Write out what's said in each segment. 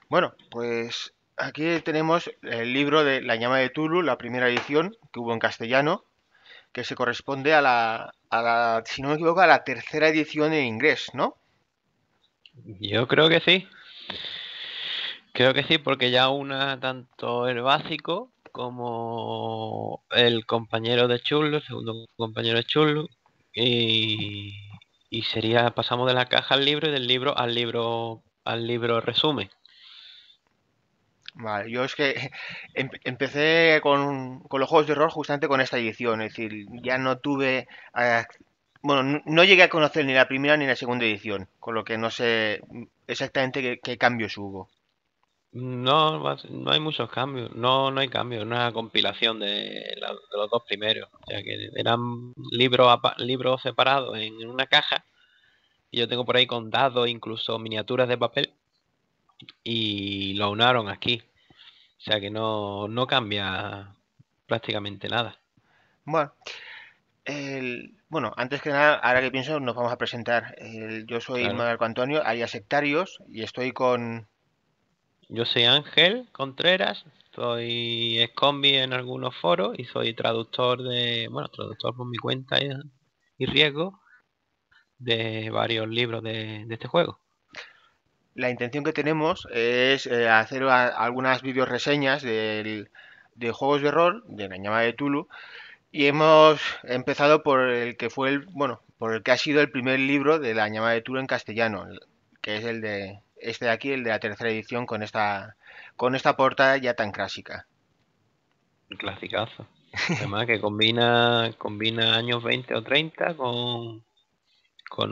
Bueno, pues aquí tenemos el libro de La llama de Tulu, la primera edición que hubo en castellano, que se corresponde si no me equivoco, a la tercera edición en inglés, ¿no? Yo creo que sí. Creo que sí, porque ya una, tanto el básico como el compañero de Chulu, el segundo compañero de Chulu, y, y sería, pasamos de la caja al libro y del libro al libro resumen. Vale, yo es que empecé con los juegos de rol justamente con esta edición, es decir, ya no tuve, bueno, no llegué a conocer ni la primera ni la segunda edición, con lo que no sé exactamente qué cambios hubo. No, no hay muchos cambios, no hay cambios, una compilación de los dos primeros. O sea que eran libros separados en una caja, y yo tengo por ahí con dados, incluso miniaturas de papel, y lo aunaron aquí. O sea que no cambia prácticamente nada. Bueno, bueno, antes que nada, ahora que pienso, nos vamos a presentar. Yo soy Claro. Marco Antonio, alias Sectarios, y estoy con... Yo soy Ángel Contreras, soy excombi en algunos foros y soy traductor traductor por mi cuenta y riesgo de varios libros de este juego. La intención que tenemos es hacer algunas videos reseñas de juegos de rol, de la llamada de Tulu, y hemos empezado por el que fue bueno, por el que ha sido el primer libro de la llamada de Tulu en castellano, que es el de este de aquí, el de la tercera edición con esta portada ya tan clásica. Un clasicazo. Además que combina años 20 o 30 con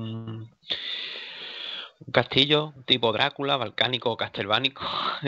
un castillo tipo Drácula, balcánico o castelvánico.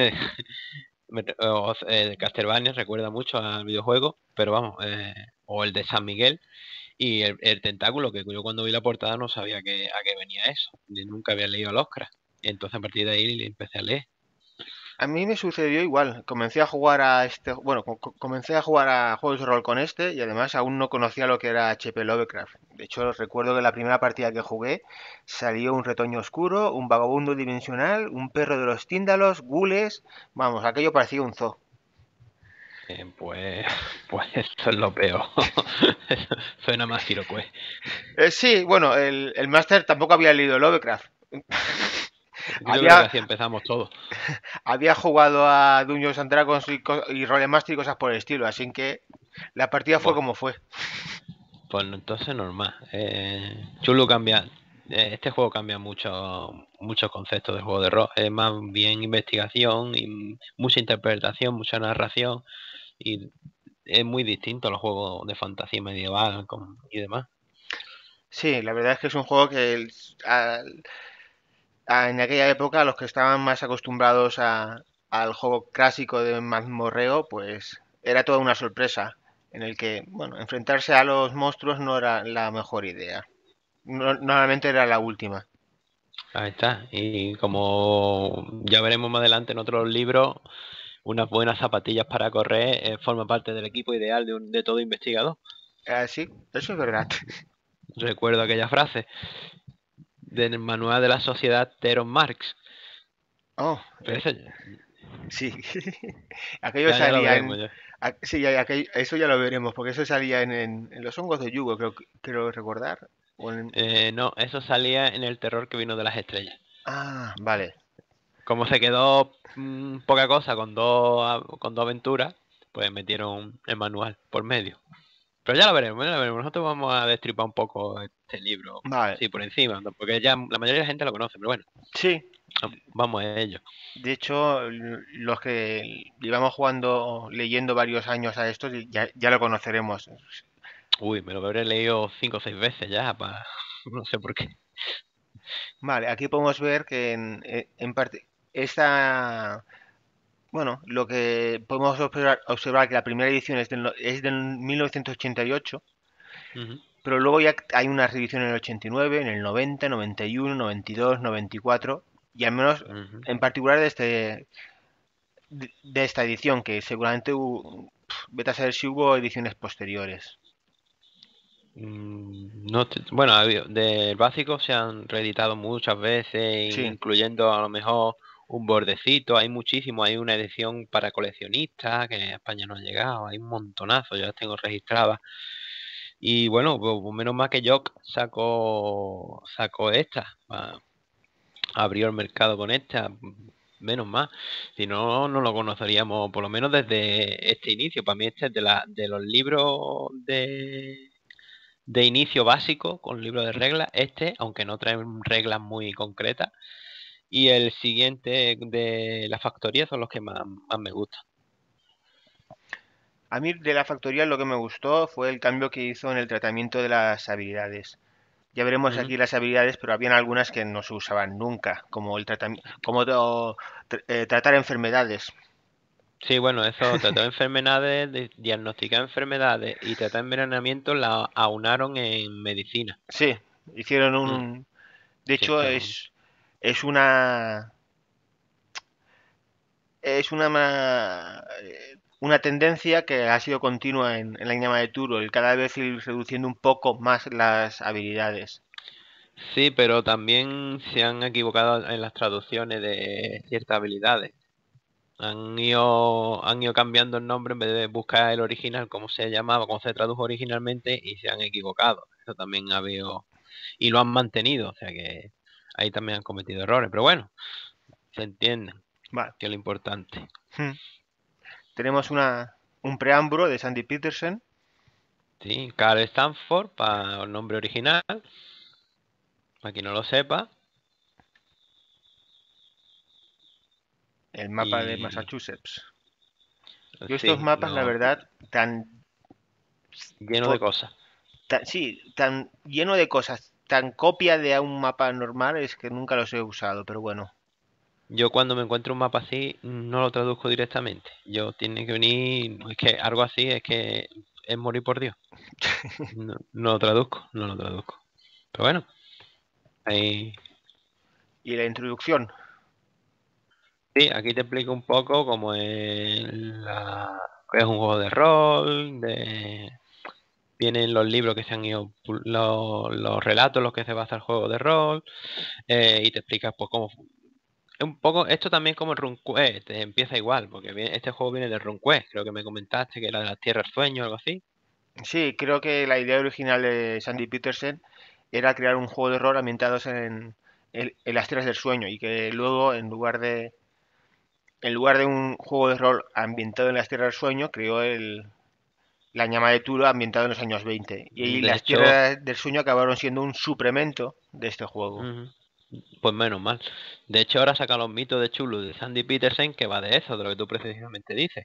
Castlevania recuerda mucho al videojuego, pero vamos, o el de San Miguel, y el tentáculo, que yo cuando vi la portada no sabía a qué venía eso, ni nunca había leído al Oscar. Entonces a partir de ahí empecé a leer. A mí me sucedió igual. Comencé a jugar a bueno, comencé a jugar a juegos de rol con este y además aún no conocía lo que era HP Lovecraft. De hecho, recuerdo que la primera partida que jugué salió un retoño oscuro, un vagabundo dimensional, un perro de los tíndalos, gules. Vamos, aquello parecía un zoo. Pues, pues esto es lo peor. Suena más Siroquest. Sí, bueno, el máster tampoco había leído Lovecraft. Creo que Había, así empezamos todos. había jugado a Dungeons and Dragons y Rolemaster y cosas por el estilo, así que la partida fue Buah, como fue. pues entonces normal. Chulo cambia. Este juego cambia muchos conceptos de juego de rol. Es más bien investigación y mucha interpretación, mucha narración. Y es muy distinto a los juegos de fantasía medieval y demás. Sí, la verdad es que es un juego que en aquella época los que estaban más acostumbrados al juego clásico de mazmorreo, pues era toda una sorpresa en el que, bueno, enfrentarse a los monstruos no era la mejor idea. Normalmente era la última. Ahí está. Y como ya veremos más adelante en otros libros, unas buenas zapatillas para correr forma parte del equipo ideal de todo investigador. Sí, eso es verdad. Recuerdo aquella frase del manual de la sociedad Teron Marx. Oh, Pero eso sí. Aquello ya lo salía veremos en... ya. Sí, eso ya lo veremos, porque eso salía en los hongos de yugo, creo recordar. No, eso salía en el terror que vino de las estrellas. Vale. Como se quedó poca cosa con dos aventuras, pues metieron el manual por medio. Pero ya lo veremos, ya lo veremos. Nosotros vamos a destripar un poco este libro, Vale. así por encima, ¿no? Porque ya la mayoría de la gente lo conoce, pero bueno, Sí, vamos a ello. de hecho, los que llevamos jugando, leyendo varios años a esto, ya lo conoceremos. Uy, me lo habré leído 5 o 6 veces ya, no sé por qué. Vale, aquí podemos ver que en parte esta, bueno, lo que podemos observar que la primera edición es del 1988, Ujú, pero luego ya hay una reedición en el 89, en el 90, 91, 92, 94, y al menos ujú. en particular de esta edición, que seguramente vete a saber si hubo ediciones posteriores. No bueno, del básico se han reeditado muchas veces, Sí, incluyendo a lo mejor un bordecito, hay muchísimo, hay una edición para coleccionistas que en España no ha llegado, hay un montonazo, yo las tengo registradas. Y bueno, pues menos mal que Jock sacó esta, abrió el mercado con esta, menos mal. Si no, no lo conoceríamos, por lo menos desde este inicio. Para mí este es de los libros de inicio básico, con libro de reglas, este, aunque no trae reglas muy concretas. Y el siguiente de la factoría son los que más me gustan. A mí de la factoría lo que me gustó fue el cambio que hizo en el tratamiento de las habilidades. Ya veremos Ujú. aquí las habilidades, pero habían algunas que no se usaban nunca, como el tratamiento, como tratar enfermedades. Sí, bueno, eso, tratar enfermedades, diagnosticar enfermedades y tratar envenenamiento la aunaron en medicina. Sí, hicieron Mm, un. De sí, hecho, pero es una es una tendencia que ha sido continua en la llama de Turo, el cada vez ir reduciendo un poco más las habilidades. sí, pero también se han equivocado en las traducciones de ciertas habilidades. Han ido cambiando el nombre en vez de buscar el original, cómo se llamaba, cómo se tradujo originalmente, y se han equivocado. Eso también ha habido. Y lo han mantenido, o sea que ahí también han cometido errores. Pero bueno, se entienden, Vale. que es lo importante. Hmm. Tenemos un preámbulo de Sandy Peterson, Sí, Carl Stanford, para el nombre original, para quien no lo sepa. el mapa de Y Massachusetts. Yo estos sí, mapas, la verdad, lleno de po- cosas. sí, tan lleno de cosas, tan copia de un mapa normal es que nunca los he usado, pero bueno. Yo cuando me encuentro un mapa así, no lo traduzco directamente. Yo tiene que venir, es que algo así es que es morir por Dios. No, no lo traduzco, no lo traduzco. Pero bueno, ahí Y la introducción. sí, aquí te explico un poco cómo qué es un juego de rol, vienen los libros que se han ido, los relatos en los que se basa el juego de rol, y te explicas pues cómo. Un poco, esto también como el RuneQuest, empieza igual, porque este juego viene de RuneQuest, creo que me comentaste que era de las Tierras Sueño o algo así. Sí, creo que la idea original de Sandy Peterson era crear un juego de rol ambientados en las tierras del sueño y que luego, en lugar de un juego de rol ambientado en las tierras del sueño, creó la llama de Turo ambientado en los años 20. Y ahí De las hecho, tierras del sueño acabaron siendo un suplemento de este juego. ujú, pues menos mal. De hecho, ahora sacan los mitos de Chulu de Sandy Petersen, que va de eso, de lo que tú precisamente dices.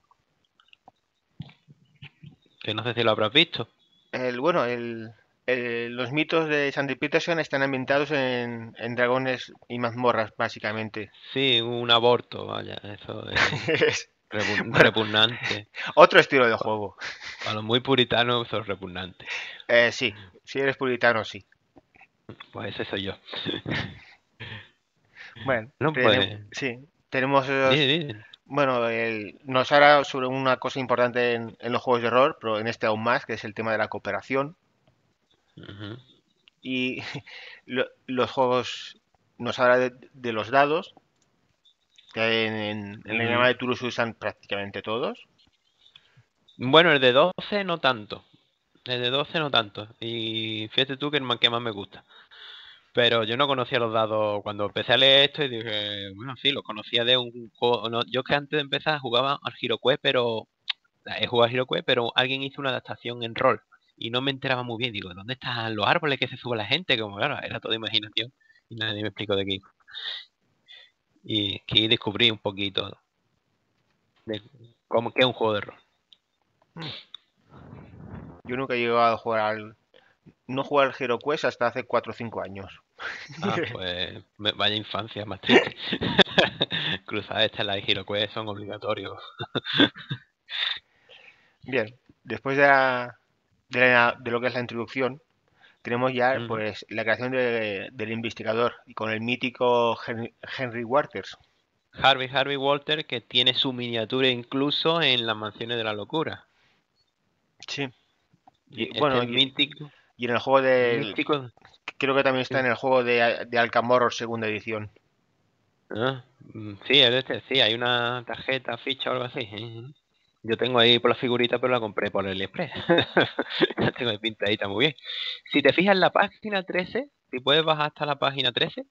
Que no sé si lo habrás visto. Bueno, los mitos de Sandy Peterson están ambientados en dragones y mazmorras, básicamente. Sí, un aborto, vaya, eso es Bueno, repugnante. otro estilo de juego. Para los muy puritanos, eso es repugnante. Sí, si eres puritano, sí. Pues ese soy yo. Bueno, No, pues, sí, tenemos dime, dime. bueno, nos habla sobre una cosa importante en los juegos de rol, pero en este aún más, que es el tema de la cooperación. Ujú, Y los juegos nos habla de los dados, que en la llama ujú. de Tulu se usan prácticamente todos. Bueno, el de 12 no tanto. El de 12 no tanto. Y fíjate tú que es el que más me gusta. Pero yo no conocía los dados cuando empecé a leer esto y dije, bueno, sí, los conocía de un juego. Yo que antes de empezar jugaba al HeroQuest, pero he jugado al HeroQuest, pero alguien hizo una adaptación en rol y no me enteraba muy bien. Digo, ¿dónde están los árboles que se sube la gente? Como claro, era toda imaginación y nadie me explicó de qué iba. Y que descubrí un poquito de cómo que es un juego de rol. Mm, Yo nunca he llegado a jugar no jugar al HeroQuest hasta hace 4 o 5 años. Ah, pues vaya infancia más triste. Cruzar esta la de HeroQuest son obligatorios. Bien, después de lo que es la introducción, tenemos ya Ujú. pues la creación del investigador y con el mítico Henry Waters. Harvey Walter, que tiene su miniatura incluso en las mansiones de la locura. Sí, Este bueno, es mítico, y en el juego del. místico. Creo que también está en el juego de Alcamorro segunda edición. Sí, es este, sí, hay una tarjeta, ficha o algo así. Yo tengo ahí por la figurita, pero la compré por el AliExpress. La tengo ahí pintadita muy bien. Si te fijas en la página 13, si puedes bajar hasta la página 13,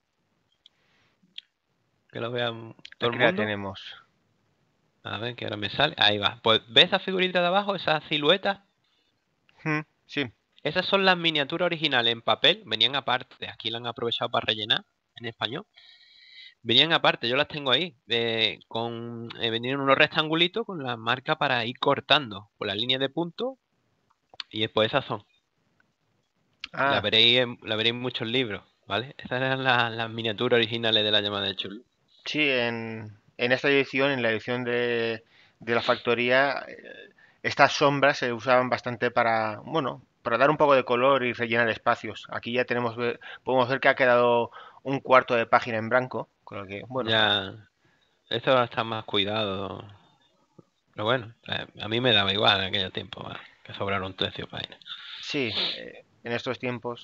que lo vean todo el Aquí la mundo. tenemos. A ver, que ahora me sale. Ahí va. Pues, ¿ves esa figurita de abajo, esa silueta? Sí. Esas son las miniaturas originales en papel. Venían aparte. Aquí la han aprovechado para rellenar en español. Venían aparte, yo las tengo ahí. Venían unos rectangulitos con la marca para ir cortando por la línea de puntos. Y después esas son. Ah, La veréis en muchos libros, ¿vale? Esas eran las miniaturas originales de la llamada de Chul. sí, en esta edición, en la edición de la factoría, estas sombras se usaban bastante para, bueno, para dar un poco de color y rellenar espacios. Aquí ya podemos ver que ha quedado un cuarto de página en blanco, con lo que, bueno, Ya, esto ahora está más cuidado. Pero bueno, a mí me daba igual en aquel tiempo, va, que sobraron 13 páginas. sí, en estos tiempos.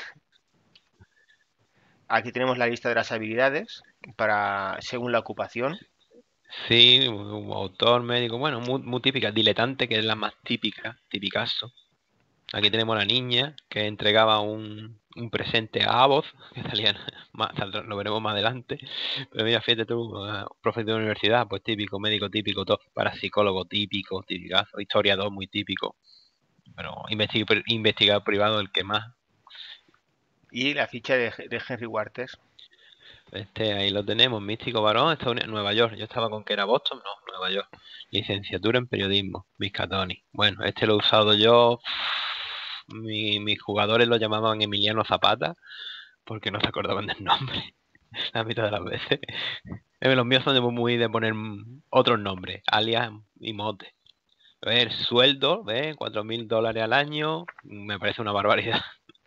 Aquí tenemos la lista de las habilidades para según la ocupación. Sí, un autor, médico, bueno, muy típica. Diletante, que es la más típica, tipicazo. Aquí tenemos a la niña que entregaba un presente a Avoz, que salía lo veremos más adelante. Pero mira, fíjate tú, profe de universidad, pues típico, médico típico, todo, parapsicólogo típico, tipicazo, historiador muy típico. Pero investigador privado el que más. Y la ficha de Henry Walters. Ahí lo tenemos, místico varón, está en Nueva York. Yo estaba con que era Boston, no, Nueva York. Licenciatura en periodismo, Miskatonic. Bueno, lo he usado yo. Mis jugadores lo llamaban Emiliano Zapata porque no se acordaban del nombre la mitad de las veces. Los míos son muy de poner otros nombres, alias y mote. A ver, sueldo, ¿ves? $4.000 al año, me parece una barbaridad.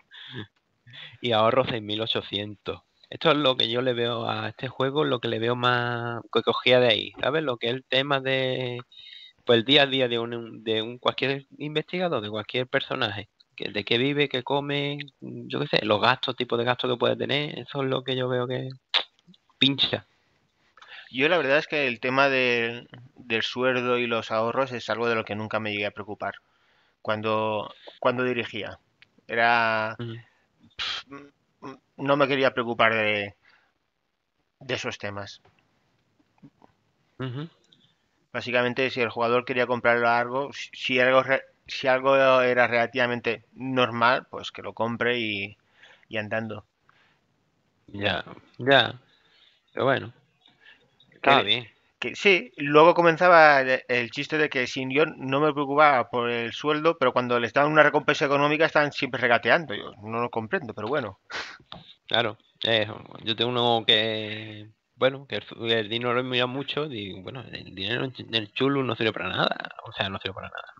Y ahorro 6.800. Esto es lo que yo le veo a este juego, lo que le veo más que cogía de ahí, ¿sabes? Lo que es el tema de, pues el día a día de un cualquier investigador, de cualquier personaje, de qué vive, qué come, yo qué sé, los gastos, tipos de gastos que puede tener, eso es lo que yo veo que pincha. Yo la verdad es que el tema del sueldo y los ahorros es algo de lo que nunca me llegué a preocupar cuando dirigía. Era, Ujú, no me quería preocupar de esos temas. ujú. Básicamente, si el jugador quería comprar algo, si algo era relativamente normal, pues que lo compre y andando. Ya, ya, pero bueno, estaba Que, bien. que sí, luego comenzaba el chiste de que si yo no me preocupaba por el sueldo, pero cuando les daban una recompensa económica están siempre regateando. Yo no lo comprendo, pero bueno. Claro, yo tengo uno que, bueno, que el dinero lo mira mucho, y bueno, el dinero del chulo no sirve para nada, o sea, no sirve para nada,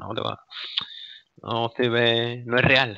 no sirve, no es real.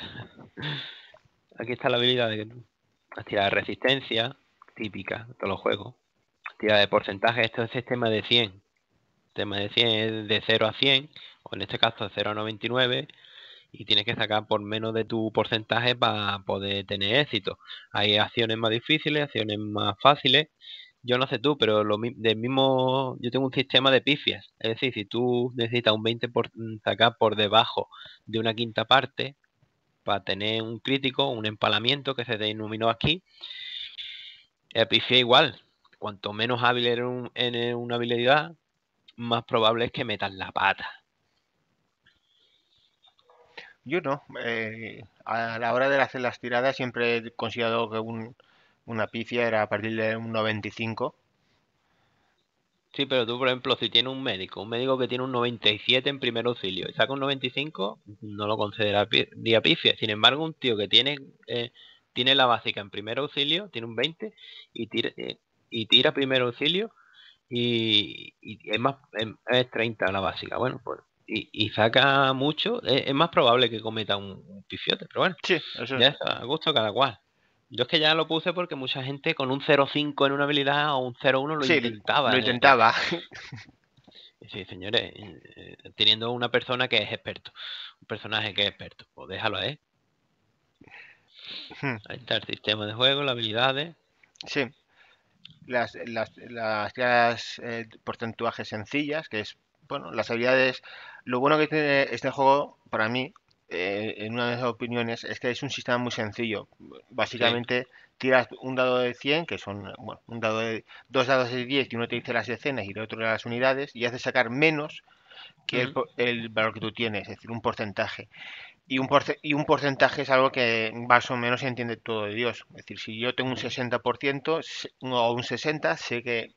Aquí está la habilidad de las tiradas de resistencia, típica de todos los juegos, tirada de porcentaje, esto es sistema de 100, sistema de 100 es de 0 a 100, o en este caso de 0 a 99, y tienes que sacar por menos de tu porcentaje para poder tener éxito. Hay acciones más difíciles, acciones más fáciles. Yo no sé tú, pero del mismo, yo tengo un sistema de pifias. Es decir, si tú necesitas un 20 sacar por debajo de una quinta parte para tener un crítico, un empalamiento que se denominó aquí, el pifia igual. Cuanto menos hábil eres en una habilidad, más probable es que metas la pata. Yo no. A la hora de hacer las tiradas siempre he considerado que una pifia era a partir de un 95. Sí, pero tú, por ejemplo, si tienes un médico que tiene un 97 en primer auxilio y saca un 95, no lo consideraría pifia. Sin embargo, un tío que tiene la básica en primer auxilio, tiene un 20 y tira primer auxilio y es 30 la básica. Bueno, pues y saca mucho, es más probable que cometa un pifiote, pero bueno, Sí, eso ya es. eso, a gusto cada cual. Yo es que ya lo puse porque mucha gente con un 0,5 en una habilidad o un 0,1 lo Sí, lo intentaba. intentaba. Sí, señores, teniendo una persona que es experto, un personaje que es experto, pues déjalo ahí. Ahí está el sistema de juego, las habilidades. Sí. las tiradas porcentajes sencillas, que es, bueno, las habilidades. Lo bueno que tiene este juego, para mí, en una de mis opiniones, es que es un sistema muy sencillo. Sí. Básicamente, tiras un dado de 100 que son, bueno, dos dados de 10 y uno te dice las decenas y el otro las unidades, y haces sacar menos que Ujú. el valor que tú tienes, es decir, un porcentaje. Y un porcentaje es algo que más o menos se entiende todo de Dios. Es decir, si yo tengo un Ujú. 60% o un 60%, sé que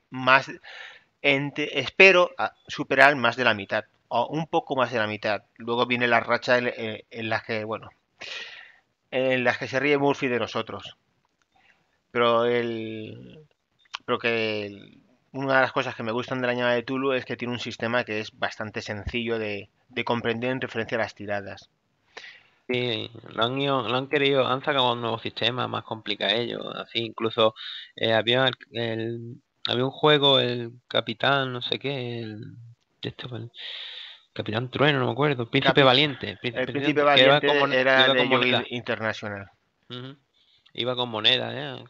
espero superar más de la mitad o un poco más de la mitad. Luego viene la racha en las que, bueno, en las que se ríe Murphy de nosotros. Pero pero que una de las cosas que me gustan de la llama de Tulu es que tiene un sistema que es bastante sencillo de comprender en referencia a las tiradas. Sí, lo han querido, han sacado un nuevo sistema más complicado, así incluso había había un juego, el Capitán, no sé qué, el Capitán Trueno, no me acuerdo, el Príncipe Capi- Valiente, el el Príncipe Príncipe Valiente, que Valiente era iba con de Yogi moneda, International. ujú, iba con moneda,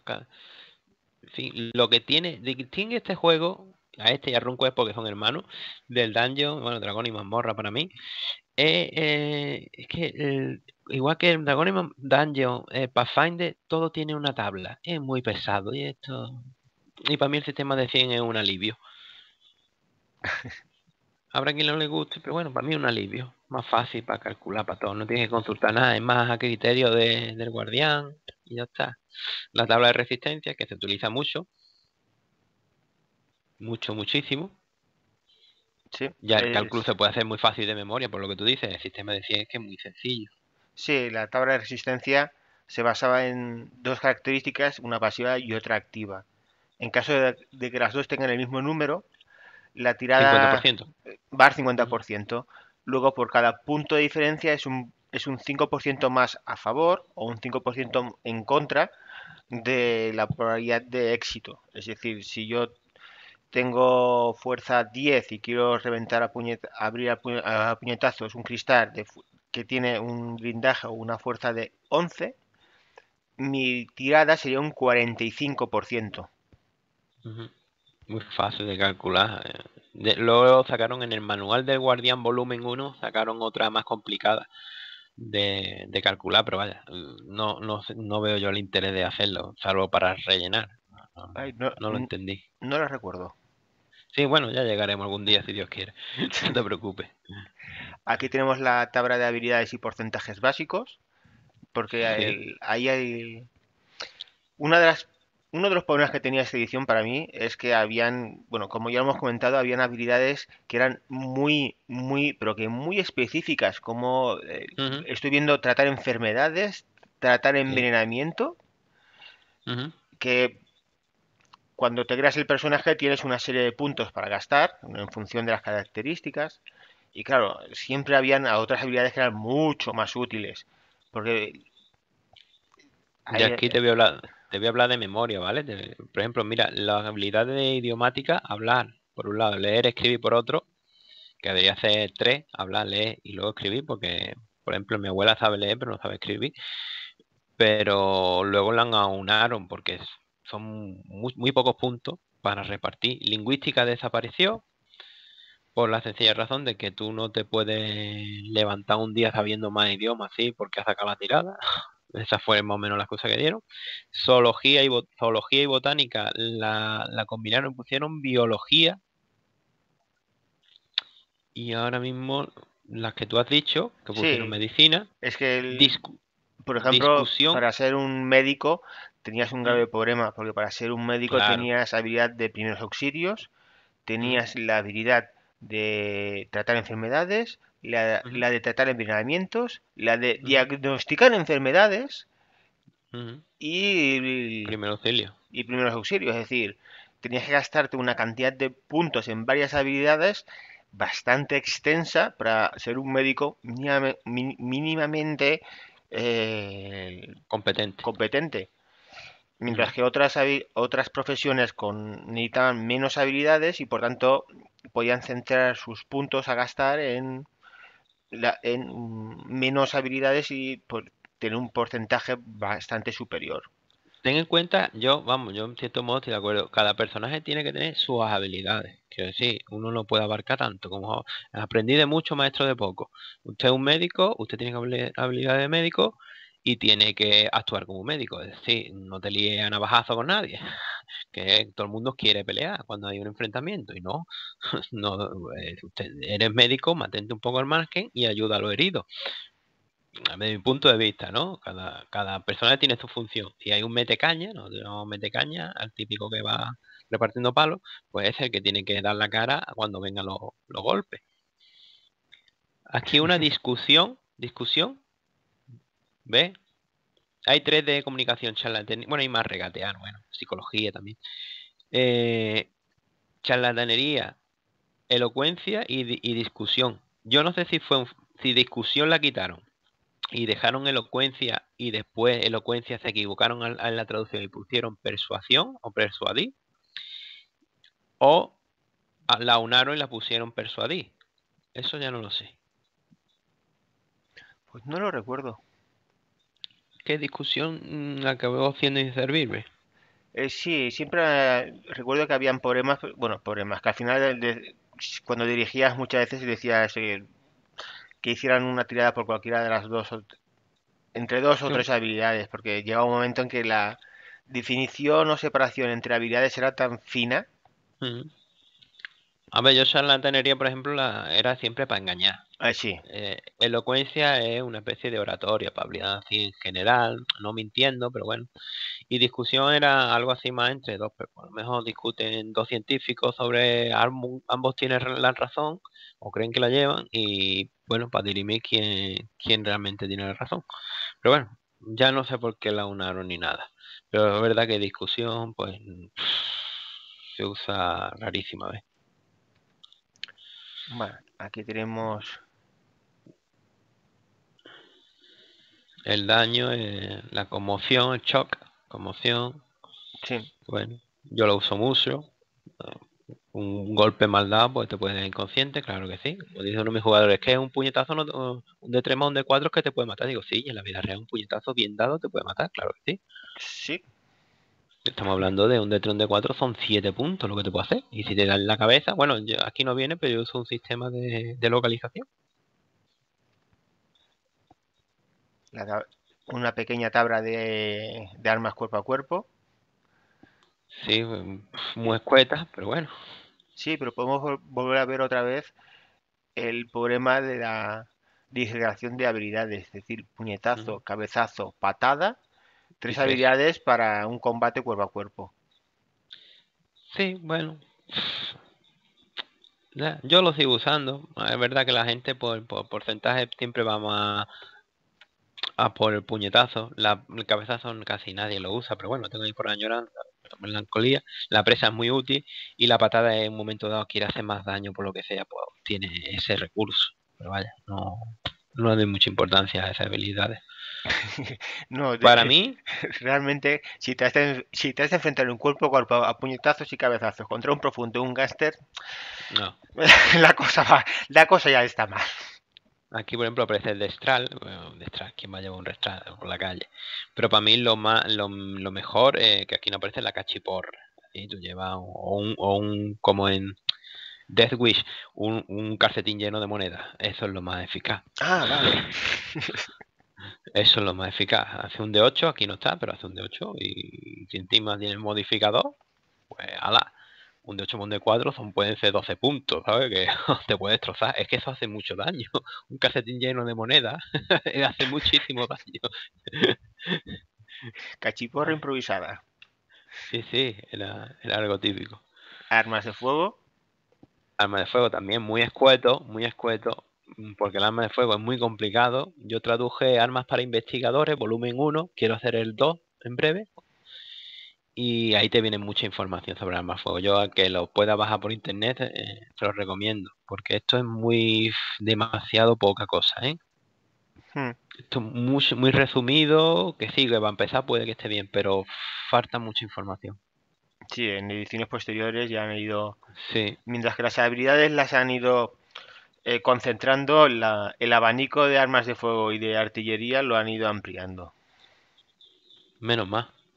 sí, lo que tiene, distingue este juego, a este y a RuneQuest porque son hermanos, del Dungeon, bueno, Dragón y Mazmorra para mí, es que igual que el Dragon Dungeon, Pathfinder, todo tiene una tabla. Es muy pesado y esto. Y para mí el sistema de 100 es un alivio. Habrá quien no le guste, pero bueno, para mí es un alivio. Más fácil para calcular para todos. No tienes que consultar nada, es más a criterio del guardián y ya está. La tabla de resistencia, que se utiliza mucho, muchísimo. Sí, Ya el cálculo se puede hacer muy fácil de memoria, por lo que tú dices. El sistema de 100 es que es muy sencillo. sí, la tabla de resistencia se basaba en dos características, una pasiva y otra activa. En caso de que las dos tengan el mismo número, la tirada 50%. va al Ujú, 50%. Luego, por cada punto de diferencia es un 5% más a favor o un 5% en contra de la probabilidad de éxito. Es decir, si yo tengo fuerza 10 y quiero reventar abrir a puñetazos un cristal que tiene un blindaje o una fuerza de 11, mi tirada sería un 45%. ujú. Muy fácil de calcular. Luego sacaron en el manual del Guardián volumen 1, sacaron otra más complicada de calcular, pero vaya, no veo yo el interés de hacerlo, salvo para rellenar. No, Ay, no lo entendí. no lo recuerdo. Sí, bueno, ya llegaremos algún día si Dios quiere. No te preocupes. Aquí tenemos la tabla de habilidades y porcentajes básicos, porque Sí. ahí hay una de las uno de los problemas que tenía esta edición para mí es que habían, bueno, como ya hemos comentado, habían habilidades que eran pero que muy específicas, como Ujú, estoy viendo tratar enfermedades, tratar sí. envenenamiento, Ujú. que cuando te creas el personaje tienes una serie de puntos para gastar en función de las características. Y claro, siempre habían otras habilidades que eran mucho más útiles. Porque De hay, aquí te voy a hablar de memoria, ¿vale? Por ejemplo, mira, las habilidades de idiomática, hablar, por un lado, leer, escribir por otro, que debería hacer tres, hablar, leer y luego escribir, porque, por ejemplo, mi abuela sabe leer, pero no sabe escribir, pero luego la aunaron porque son muy pocos puntos para repartir. Lingüística desapareció por la sencilla razón de que tú no te puedes levantar un día sabiendo más idiomas, ¿sí? Porque has sacado la tirada. Esa fue más o menos la cosa que dieron. Zoología y botánica la combinaron, pusieron biología y ahora mismo las que tú has dicho, que pusieron sí, medicina, es que discu- por ejemplo, discusión, para ser un médico tenías un mm, grave problema, porque para ser un médico claro, tenías habilidad de primeros auxilios, mm, tenías la habilidad de tratar enfermedades, ujú, la de tratar envenenamientos, la de ujú, diagnosticar enfermedades ujú. y, Primer auxilio. y primeros auxilios. Es decir, tenías que gastarte una cantidad de puntos en varias habilidades bastante extensa para ser un médico mínimamente Competente. competente. Mientras Ujú. que otras profesiones necesitaban menos habilidades y por tanto podían centrar sus puntos a gastar en menos habilidades y tener un porcentaje bastante superior. ten en cuenta, yo en cierto modo estoy de acuerdo, cada personaje tiene que tener sus habilidades. Quiero decir, uno no puede abarcar tanto como aprendí de mucho, maestro de poco. Usted es un médico, usted tiene habilidad de médico y tiene que actuar como un médico. Es decir, no te líes a navajazo con nadie. Que todo el mundo quiere pelear cuando hay un enfrentamiento y no, no, usted eres médico, mantente un poco al margen y ayuda a los heridos. Desde mi punto de vista, ¿no? Cada persona tiene su función. Si hay un metecaña, no tenemos metecaña, al típico que va repartiendo palos, pues es el que tiene que dar la cara cuando vengan los golpes. Aquí una discusión, ¿ves? Hay tres de comunicación, charlatanería, bueno, hay más regatear, bueno, psicología también. Charlatanería, elocuencia y discusión. Yo no sé si discusión la quitaron y dejaron elocuencia y después elocuencia se equivocaron en la traducción y pusieron persuasión o persuadir, o la unaron y la pusieron persuadir. Eso ya no lo sé. Pues no lo recuerdo. ¿Qué discusión acabó siendo inservible? Sí, siempre recuerdo que habían problemas, bueno, problemas, que al final cuando dirigías muchas veces decías que hicieran una tirada por cualquiera de las dos, entre dos o Sí. tres habilidades, porque llega un momento en que la definición o separación entre habilidades era tan fina. Mm. A ver, yo charlatanería, por ejemplo, era siempre para engañar. Sí, Elocuencia es una especie de oratoria, para hablar así en general, no mintiendo, pero bueno. Y discusión era algo así más entre dos, pero a lo mejor discuten dos científicos sobre ambos tienen la razón o creen que la llevan y bueno, para dirimir quién realmente tiene la razón. Pero bueno, ya no sé por qué la unaron ni nada. Pero es verdad que discusión, pues se usa rarísima vez. bueno, aquí tenemos, El daño, la conmoción, el shock, conmoción, sí, bueno, yo lo uso mucho. Un golpe mal dado, pues te puede dejar inconsciente, claro que sí. Como dice uno de mis jugadores, que es un puñetazo, un de 3 más un de 4 es que te puede matar. Digo, sí, y en la vida real un puñetazo bien dado te puede matar, claro que sí. sí, Estamos hablando de un de 3, un de 4, son 7 puntos lo que te puede hacer. Y si te dan la cabeza, bueno, aquí no viene, pero yo uso un sistema de localización. la una pequeña tabla de armas cuerpo a cuerpo. Sí, muy escueta, pero bueno. Sí, pero podemos volver a ver otra vez el problema de la disgregación de habilidades, es decir, puñetazo, Ujú. cabezazo, patada, Y tres tres. habilidades para un combate cuerpo a cuerpo. Sí, bueno. Yo lo sigo usando. Es verdad que la gente por porcentaje siempre vamos a por el puñetazo. El cabezazo casi nadie lo usa, pero bueno, tengo ahí por añoranza, melancolía. La presa es muy útil y la patada en un momento dado quiere hacer más daño por lo que sea, pues tiene ese recurso. Pero vaya, no le doy mucha importancia a esas habilidades. No, Para mí, realmente, si te has de enfrentar un cuerpo a cuerpo a puñetazos y cabezazos contra un profundo, un gángster, no. la cosa ya está mal. Aquí, por ejemplo, aparece el Destral. Bueno, Destral, ¿quién va a llevar un Destral por la calle? Pero para mí lo mejor que aquí no aparece es la cachiporra. ¿Sí? Tú llevas como en Death Wish, un calcetín lleno de monedas. Eso es lo más eficaz. Ah, vale. Eso es lo más eficaz. Hace un D8, aquí no está, pero hace un D8. Y si encima tiene el modificador, pues ala. Un D8 más un D4 pueden ser 12 puntos, ¿sabes? Que te puede destrozar. Es que eso hace mucho daño. Un calcetín lleno de monedas hace muchísimo daño. Cachiporra improvisada. Sí, sí, era algo típico. Armas de fuego. Arma de fuego también muy escueto, porque el arma de fuego es muy complicado. Yo traduje Armas para Investigadores, volumen 1, quiero hacer el 2 en breve, y ahí te viene mucha información sobre armas de fuego. Yo a que lo pueda bajar por internet, te lo recomiendo, porque esto es demasiado poca cosa, ¿eh? Hmm. Esto es muy resumido, que sí, que va a empezar puede que esté bien, pero falta mucha información. Sí, en ediciones posteriores ya han ido, Sí, mientras que las habilidades las han ido concentrando, el abanico de armas de fuego y de artillería lo han ido ampliando. menos mal.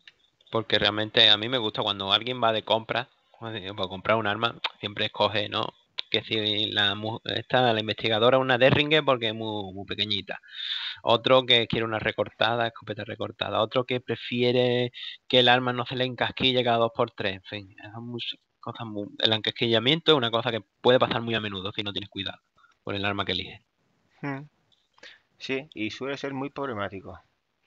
Porque realmente a mí me gusta cuando alguien va de compra, para comprar un arma, siempre escoge, ¿no? Que si la investigadora una Derringer porque es muy pequeñita. Otro que quiere una recortada, escopeta recortada. Otro que prefiere que el arma no se le encasquille cada 2 por 3. En fin, son muchas cosas el encasquillamiento es una cosa que puede pasar muy a menudo si no tienes cuidado con el arma que eliges. Mm, sí, y suele ser muy problemático.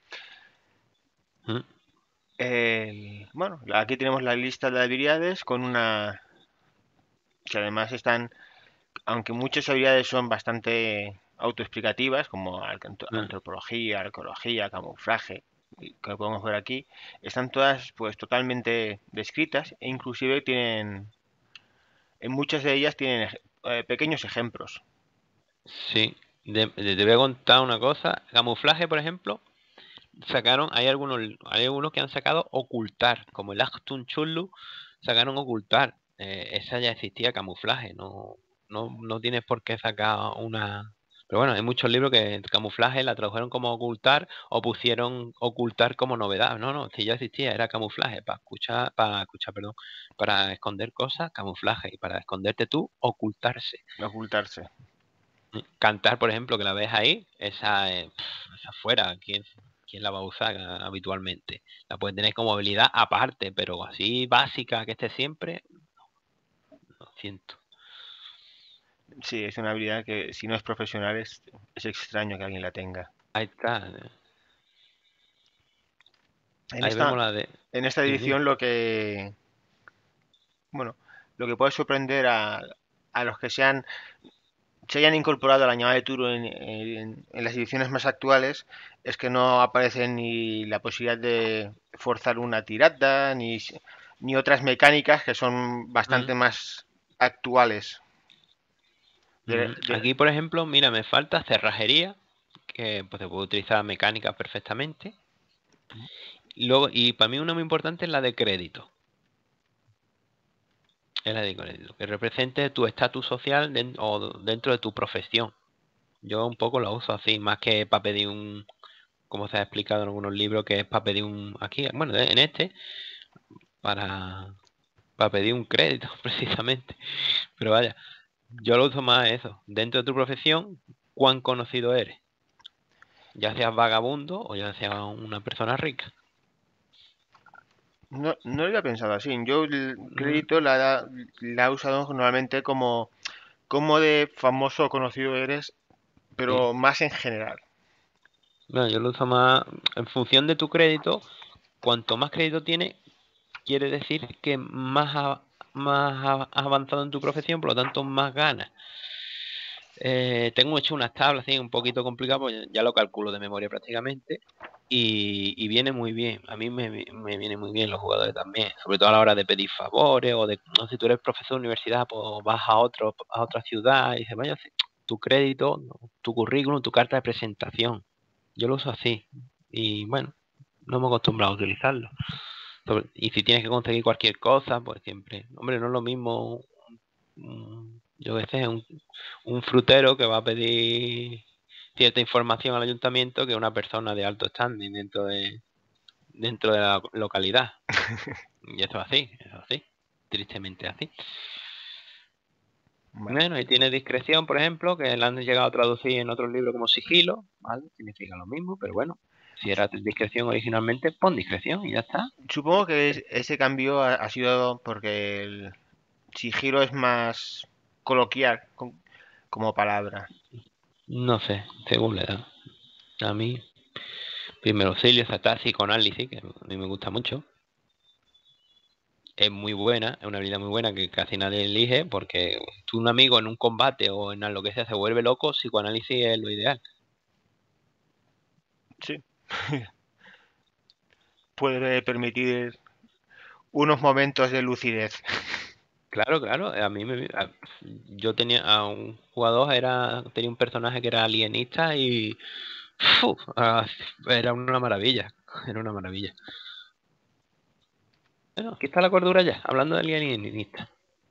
¿Mm? Bueno, aquí tenemos la lista de habilidades con una que además están, aunque muchas habilidades son bastante autoexplicativas, como ¿Mm? antropología, arqueología, camuflaje, que lo podemos ver aquí, están todas pues totalmente descritas e inclusive tienen, en muchas de ellas tienen pequeños ejemplos. Sí, te voy a contar una cosa. Camuflaje, por ejemplo, hay algunos que han sacado ocultar, como el Achtung Chullu, sacaron ocultar. Esa ya existía camuflaje, no tienes por qué sacar una. Pero bueno, hay muchos libros que el camuflaje la tradujeron como ocultar o pusieron ocultar como novedad. No, si ya existía, era camuflaje, perdón, para esconder cosas, camuflaje, y para esconderte tú, ocultarse. Ocultarse. Cantar, por ejemplo, que la ves ahí, esa fuera, ¿quién la va a usar habitualmente? La puede tener como habilidad aparte, pero así básica que esté siempre, lo siento. Sí, es una habilidad que si no es profesional es extraño que alguien la tenga. Ahí está, En ahí vemos esta, la de. en esta Dime, dime. edición bueno, lo que puede sorprender a los que se hayan incorporado a la llamada de Turo en las ediciones más actuales es que no aparece ni la posibilidad de forzar una tirada, ni otras mecánicas que son Mm, bastante más actuales. Aquí, por ejemplo, mira, me falta cerrajería, que pues se puede utilizar mecánica perfectamente. Luego, y para mí una muy importante es la de crédito. Es la de crédito, que represente tu estatus social o dentro de tu profesión. Yo un poco lo uso así, más que para pedir como se ha explicado en algunos libros, que es para pedir aquí, bueno, en este, para, para pedir un crédito, precisamente. Pero vaya, yo lo uso más eso, dentro de tu profesión, cuán conocido eres, ya seas vagabundo o ya seas una persona rica. No, no lo había pensado así. Yo el Mm, crédito la he usado normalmente como de famoso o conocido eres, sí. pero más en general. Bueno, yo lo uso más en función de tu crédito. Cuanto más crédito tienes, quiere decir que has avanzado en tu profesión, por lo tanto más ganas. Tengo hecho unas tablas así un poquito complicadas, pues ya lo calculo de memoria prácticamente. Y viene muy bien. A mí me viene muy bien los jugadores también. Sobre todo a la hora de pedir favores o de, no sé, si tú eres profesor de universidad, pues vas a otra ciudad y dices, vaya, tu crédito, ¿no? Tu currículum, tu carta de presentación. Yo lo uso así. Y bueno, no me he acostumbrado a utilizarlo. Y si tienes que conseguir cualquier cosa, pues siempre. Hombre, no es lo mismo. Yo qué sé, un frutero que va a pedir cierta información al ayuntamiento que una persona de alto standing dentro de la localidad. Y eso es así, tristemente así. Vale. Bueno, y tiene discreción, por ejemplo, que la han llegado a traducir en otros libros como sigilo, ¿vale? Significa lo mismo, pero bueno, si era discreción originalmente, pon discreción y ya está. Supongo que ese cambio ha sido porque el sigilo es más coloquial como palabra. No sé, según le dan. A mí, primero auxilio, con análisis, que a mí me gusta mucho. Es muy buena, es una habilidad muy buena que casi nadie elige porque tú un amigo en un combate o en lo que sea se vuelve loco, psicoanálisis es lo ideal. Sí. Puede permitir unos momentos de lucidez. Claro, claro, yo tenía a un jugador, tenía un personaje que era alienista y era una maravilla, era una maravilla. Bueno, aquí está la cordura ya, hablando de alienista.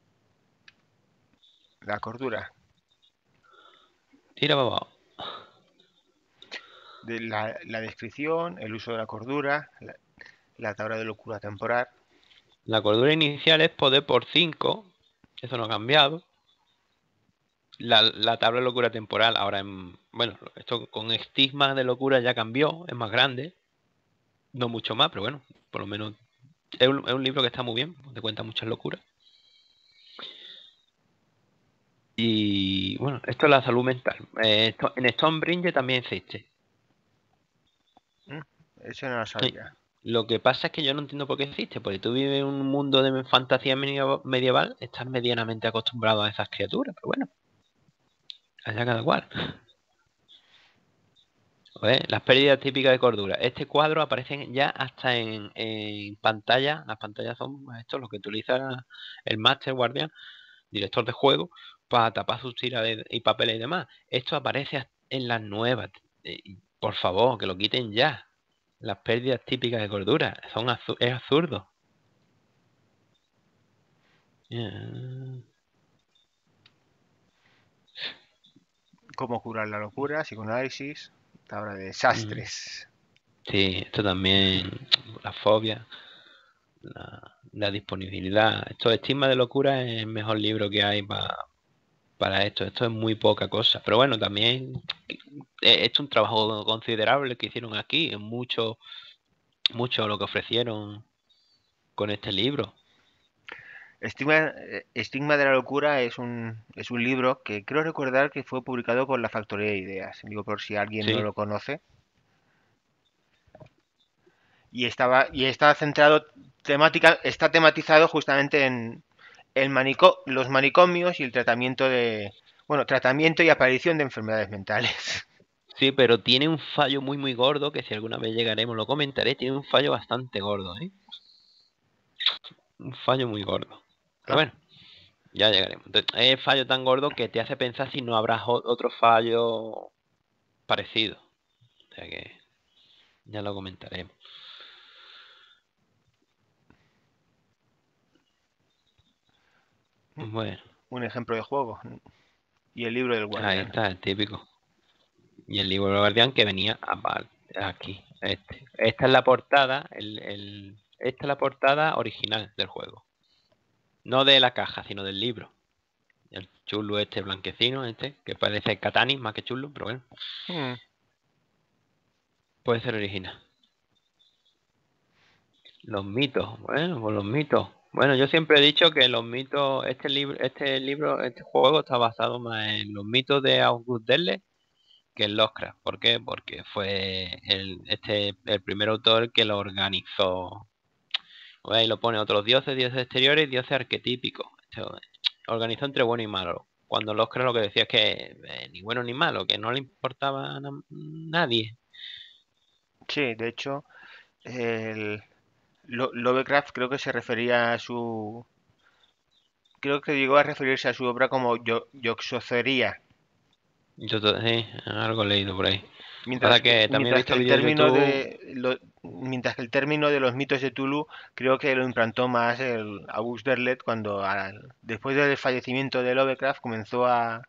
La cordura. Tira para abajo. De la descripción, el uso de la cordura, la tabla de locura temporal. La cordura inicial es poder por 5. Eso no ha cambiado. La tabla de locura temporal ahora bueno, esto con estigma de locura ya cambió, es más grande. No mucho más, pero bueno, por lo menos es un libro que está muy bien, te cuenta muchas locuras. Y bueno, esto es la salud mental. En Stonebridge también existe. Eso no lo sabía. Lo que pasa es que yo no entiendo por qué existe, porque tú vives en un mundo de fantasía medieval, estás medianamente acostumbrado a esas criaturas, pero bueno, allá cada cual. Las pérdidas típicas de cordura. Este cuadro aparecen ya hasta en pantalla. Las pantallas son esto, lo que utiliza el Master Guardian, director de juego, para tapar sus tiras y papeles y demás. Esto aparece en las nuevas. Por favor, que lo quiten ya. Las pérdidas típicas de cordura. Es absurdo. Cómo curar la locura, psicoanálisis, tabla de Mm. desastres. Sí, esto también, la fobia, la disponibilidad. Esto, Estigma de locura es el mejor libro que hay para esto. Esto es muy poca cosa. Pero bueno, también es un trabajo considerable que hicieron aquí. Es mucho lo que ofrecieron con este libro. Estigma de la locura es un libro que creo recordar que fue publicado por la Factoría de Ideas. Digo, por si alguien no Sí, lo conoce. Y está centrado está tematizado justamente en los manicomios y el tratamiento tratamiento y aparición de enfermedades mentales. sí, pero tiene un fallo muy gordo, que si alguna vez llegaremos lo comentaré. Tiene un fallo bastante gordo, ¿eh? Un fallo muy gordo. Pero Ah, bueno. Ya llegaremos. Entonces, es fallo tan gordo que te hace pensar si no habrá otro fallo parecido. O sea que ya lo comentaremos. Bueno, un ejemplo de juego. Y el libro del ahí guardián. está el típico. Y el libro del guardián que venía aparte, aquí. Esta es la portada, esta es la portada original del juego. No de la caja, sino del libro. El chulo este blanquecino, que parece Catanis más que chulo, pero bueno, Hmm. puede ser original. Los mitos, bueno, pues los mitos. Bueno, yo siempre he dicho que los mitos, este juego está basado más en los mitos de August Derleth que en Lovecraft. ¿Por qué? Porque fue el primer autor que lo organizó. Ahí lo pone otros dioses, dioses exteriores, dioses arquetípicos. Organizó entre bueno y malo. Cuando Lovecraft lo que decía es que ni bueno ni malo, que no le importaba a nadie. Sí, de hecho, Lovecraft creo que se refería a creo que llegó a referirse a su obra como Yoxocería, Sí, algo he leído por ahí. mientras Pasa que, que también he visto vídeos en YouTube. mientras que el término de los mitos de Tulu creo que lo implantó más el August Derleth cuando después del fallecimiento de Lovecraft comenzó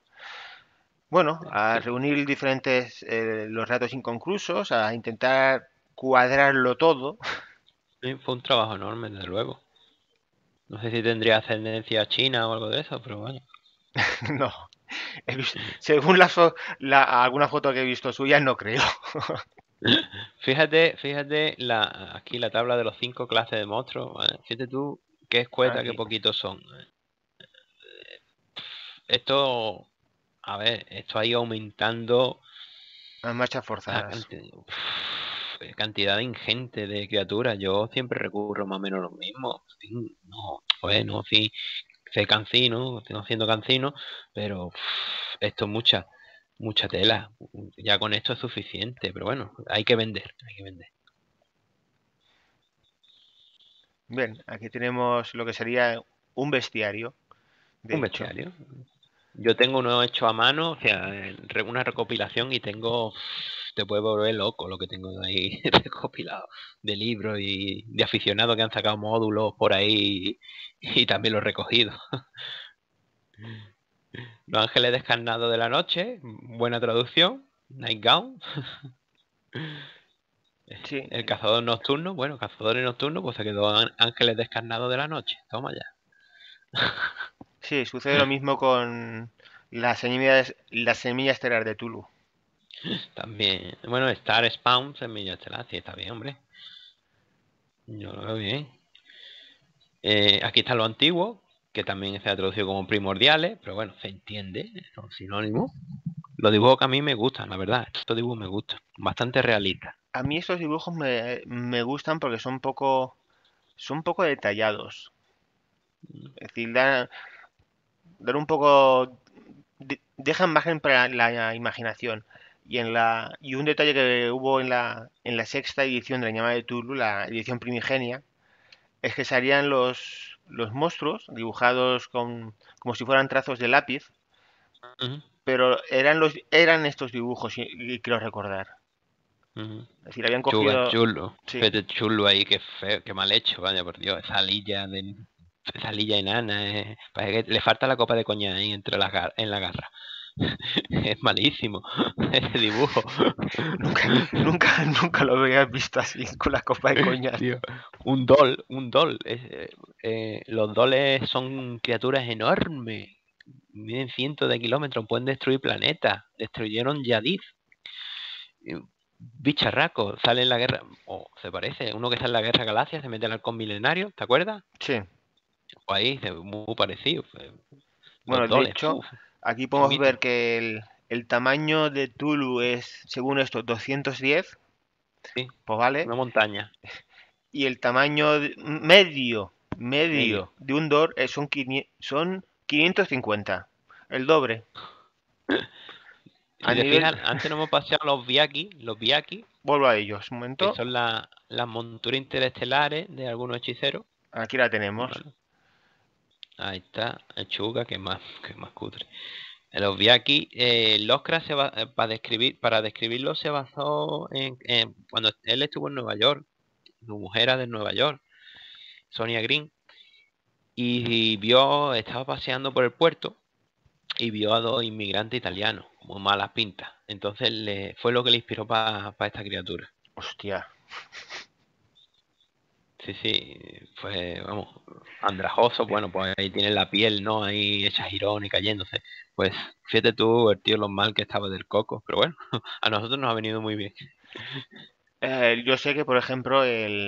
a Sí, reunir diferentes los relatos inconclusos, a intentar cuadrarlo todo. sí, fue un trabajo enorme, desde luego. No sé si tendría ascendencia china o algo de eso, pero bueno. No, según alguna foto que he visto suya, no creo. Fíjate aquí la tabla de los 5 clases de monstruos. ¿Vale? Fíjate tú qué escueta, qué Aquí, poquitos son. Esto, a ver, esto ha ido aumentando a marchas a forzadas. cantidad ingente de criaturas. Yo siempre recurro más o menos a lo mismo. Sí, no, joder, no, sí, sé cancino, estoy haciendo cancino, pero esto es mucha tela. Ya con esto es suficiente, pero bueno, hay que vender, hay que vender. Bien, aquí tenemos lo que sería un bestiario, Un de hecho. bestiario. Yo tengo uno hecho a mano, o sea, una recopilación y te puede volver loco lo que tengo ahí recopilado de libros y de aficionados que han sacado módulos por ahí y también los recogido. Los Ángeles Descarnados de la Noche, buena traducción, Nightgown. Sí, El cazador nocturno, bueno, cazadores nocturnos, pues se quedó ángeles descarnados de la noche. Toma ya. sí, sucede lo mismo con la semilla estelar de Tulu. También, bueno, Star Spawn, Semilla Estelar, sí, está bien, hombre. Yo lo veo bien. Aquí está lo antiguo, que también se ha traducido como primordiales, pero bueno, se entiende, son sinónimos. Los dibujos que a mí me gustan, la verdad, estos dibujos me gustan, bastante realistas. A mí estos dibujos me gustan porque son poco detallados. Es decir, dan un poco, dejan margen para la imaginación. Y un detalle que hubo en la sexta edición de la llamada de Tulu, la edición primigenia, es que salían los monstruos dibujados como si fueran trazos de lápiz, Ujú, pero eran estos dibujos y quiero recordar. ujú. Es decir, habían Chuga, cogido, chulo, sí, fete chulo ahí, qué feo, qué mal hecho, vaya por Dios, esa lilla enana, parece que le falta la copa de coñac ahí en la garra. Es malísimo ese dibujo. nunca, nunca lo había visto así con la copa de coñac. Tío, un doll, un doll. Los doles son criaturas enormes, miden cientos de kilómetros, pueden destruir planetas. Destruyeron Yadid. Bicharraco, sale en la guerra, o se parece, uno que está en la guerra galaxia, se mete al halcón milenario, ¿te acuerdas? Sí, O ahí, muy parecido. bueno, Los de doles, hecho, aquí qué podemos ver mito. que el tamaño de Tulu es, según esto, 210, Sí, pues vale, una montaña, y el tamaño medio, medio. medio de un Dor son 550, el doble. A Si te nivel, fijas, antes no hemos paseado los Biaki, vuelvo a ellos, un que momento, son las monturas interestelares de algunos hechiceros. aquí la tenemos. Vale. Ahí está, Chuga, que más cutre. Los Biaki, Lovecraft para describirlo se basó cuando él estuvo en Nueva York, su mujer era de Nueva York, Sonia Green, y estaba paseando por el puerto y vio a dos inmigrantes italianos, como malas pintas. Entonces fue lo que le inspiró para esta criatura. Hostia, Sí, sí, fue, vamos, andrajoso, bueno, pues ahí tiene la piel, ¿no? Ahí hecha jirón y cayéndose. Pues fíjate tú, el tío, lo mal que estaba del coco, pero bueno, a nosotros nos ha venido muy bien. yo sé que, por ejemplo,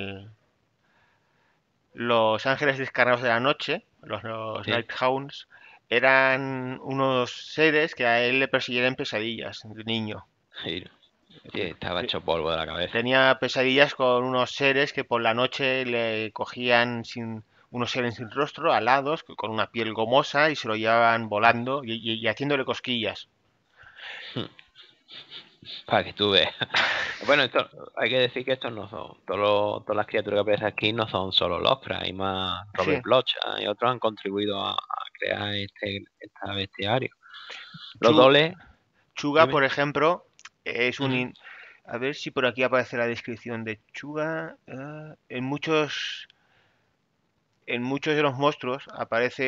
los ángeles descarnados de la noche, los Sí, Nighthounds, eran unos seres que a él le persiguieron en pesadillas de niño. sí, Es sí, decir, estaba hecho polvo de la cabeza. tenía pesadillas con unos seres que por la noche le cogían unos seres sin rostro, alados, con una piel gomosa y se lo llevaban volando y haciéndole cosquillas. Para que tú veas. Bueno, esto, hay que decir que estos no son, todas las criaturas que aparecen aquí no son solo Lovecraft, hay más Sí, Robert Bloch y otros han contribuido a crear esta bestiario. Los Chu- doles, Chuga, por dime. ejemplo, es Ujú. A ver si por aquí aparece la descripción de Chuga. En muchos de los monstruos aparece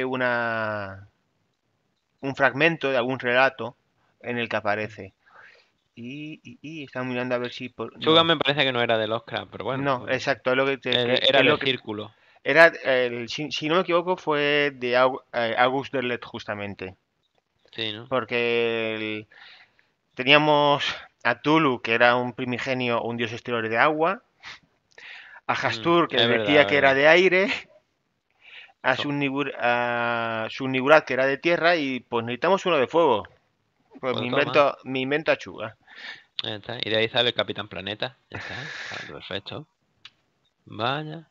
un fragmento de algún relato en el que aparece. Y estamos mirando a ver si Sugar no. me parece que no era de Lovecraft, pero bueno, No, exacto, es lo era es del lo que círculo. era si no me equivoco fue de August Derlet justamente, Sí, ¿no? porque teníamos a Tulu que era un primigenio, un dios exterior de agua, a Hastur que Es verdad, decía es que era verdad. de aire, So- a Sunigurat que era de tierra y pues necesitamos uno de fuego. Pues pues toma, me invento a Chuga. ya está. Y de ahí sale el Capitán Planeta. Ya está, perfecto. Vaya,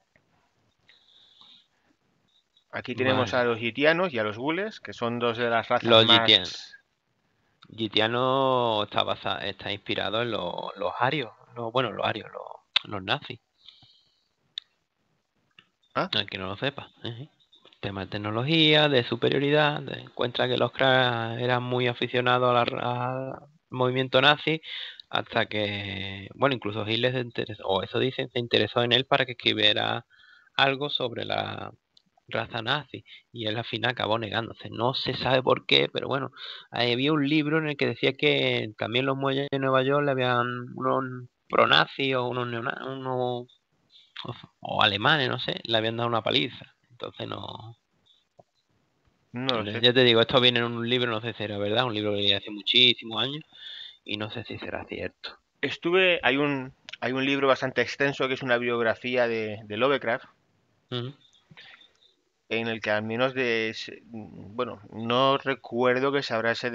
Aquí tenemos a vale. los gitianos y a los gules, que son dos de las razas Los Gitianos. más... Gitiano está inspirado en los arios. Bueno, los arios, los nazis. ¿Ah? Al que no lo sepa. Tema de tecnología, de superioridad. Encuentra que los cracks eran muy aficionados al movimiento nazi. Hasta que, bueno, incluso Hitler se interesó, o eso dicen, se interesó en él para que escribiera algo sobre la raza nazi. Y él al final acabó negándose. No se sabe por qué, pero bueno, ahí había un libro en el que decía que también los muelles de Nueva York le habían, unos pronazis o unos o alemanes, no sé, le habían dado una paliza. Entonces no. No lo sé. Ya te digo, esto viene en un libro, no sé si era verdad, un libro que leí hace muchísimos años y no sé si será cierto. Hay un libro bastante extenso que es una biografía de Lovecraft, Ujú. en el que al menos bueno, no recuerdo que se hablase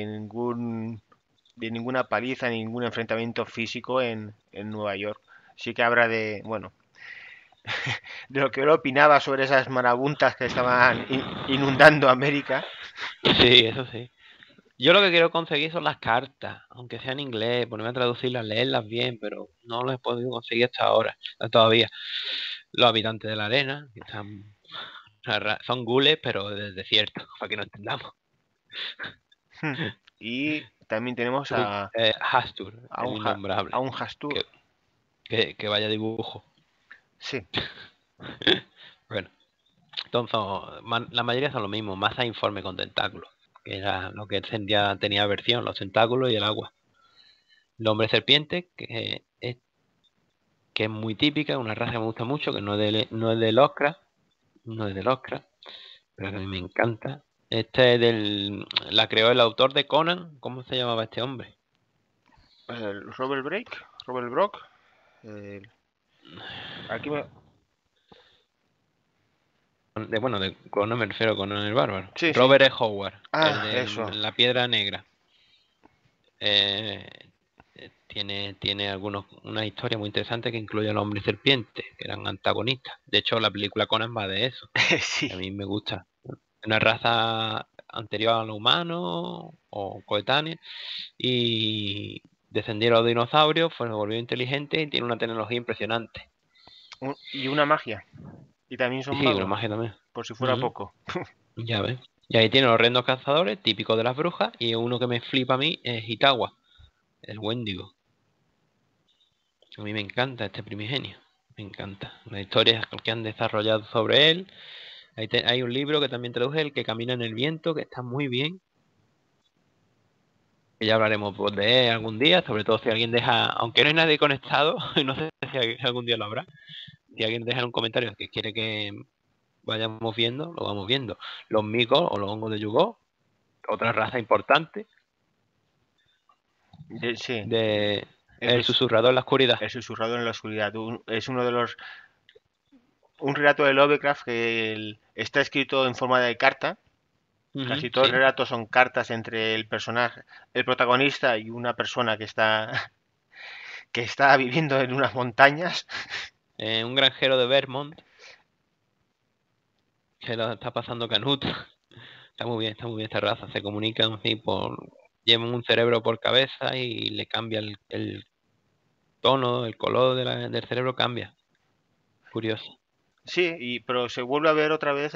de ninguna paliza, ningún enfrentamiento físico en Nueva York. Sí que habrá bueno, de lo que él opinaba sobre esas marabuntas que estaban inundando América. Sí, eso sí. Yo lo que quiero conseguir son las cartas, aunque sea en inglés, ponerme a traducirlas, leerlas bien, pero no lo he podido conseguir hasta ahora, todavía. Los habitantes de la arena, que son gules, pero del desierto, para que no entendamos. Y también tenemos Hastur, a el a innombrable, un Hastur. que, que vaya dibujo. Sí, Bueno, entonces la mayoría son lo mismo, masa informe con tentáculos, que era lo que ya tenía versión, los tentáculos y el agua. El hombre serpiente, que es muy típica, una raza que me gusta mucho, que no es de Lovecraft, no es de Lovecraft, pero que a mí me encanta. La creó el autor de Conan, ¿cómo se llamaba este hombre? Robert Brock. el- aquí me... Bueno, de Conan me refiero a Conan el Bárbaro. Sí, sí. Robert E. Howard, el Ah, de eso. La Piedra Negra. Eh, tiene una historia muy interesante que incluye al hombre serpiente, que eran antagonistas. De hecho, la película Conan va de eso. Sí. A mí me gusta. Una raza anterior a los humanos o coetánea y descendieron a los dinosaurios, se volvió inteligente y tiene una tecnología impresionante. Y una magia. Y también Y son sí, una magos, magia también. por si fuera Ujú, poco. ya ves. Y ahí tiene los horrendos cazadores, típicos de las brujas, y uno que me flipa a mí es Hitawa, el Wendigo. A mí me encanta este primigenio. Me encanta. Las historias que han desarrollado sobre él. Hay un libro que también traduje, El que camina en el viento, que está muy bien. Que ya hablaremos pues, de él algún día, sobre todo si alguien deja, aunque no hay nadie conectado, no sé si algún día lo habrá, si alguien deja en un comentario que quiere que vayamos viendo, lo vamos viendo. Los micos o los hongos de Yugó, otra raza importante, Sí, de eso el es susurrador en la oscuridad. el susurrador en la oscuridad. Es uno de un relato de Lovecraft que está escrito en forma de carta. Ujú, Casi todos los sí. relatos son cartas entre el personaje, el protagonista y una persona que está viviendo en unas montañas. Un granjero de Vermont que lo está pasando canuto. Está muy bien esta raza. Se comunican así llevan un cerebro por cabeza y le cambia el tono, el color del cerebro cambia. Curioso. Sí, pero se vuelve a ver otra vez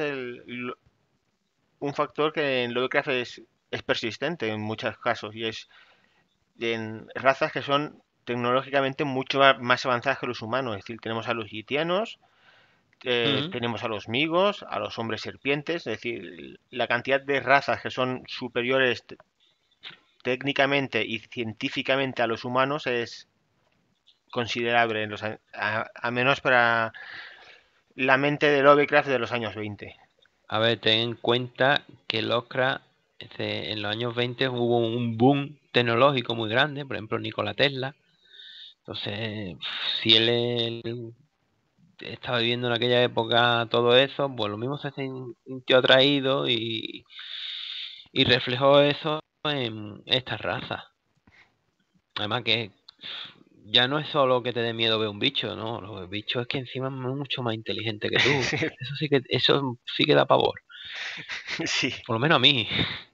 un factor que en Lovecraft es persistente en muchos casos y es en razas que son tecnológicamente mucho más avanzadas que los humanos. Es decir, tenemos a los gitianos, Ujú. tenemos a los migos, a los hombres serpientes, es decir, la cantidad de razas que son superiores técnicamente y científicamente a los humanos es considerable, a menos para la mente de Lovecraft de los años 20. A ver, ten en cuenta que Lovecraft, en los años 20 hubo un boom tecnológico muy grande, por ejemplo Nikola Tesla. Entonces, si él estaba viviendo en aquella época todo eso, pues lo mismo se sintió atraído y reflejó eso en esta raza. Además que ya no es solo que te dé miedo ver un bicho, ¿no? Los bichos es que encima es mucho más inteligente que tú. Eso sí que da pavor. Sí, Por lo menos a mí.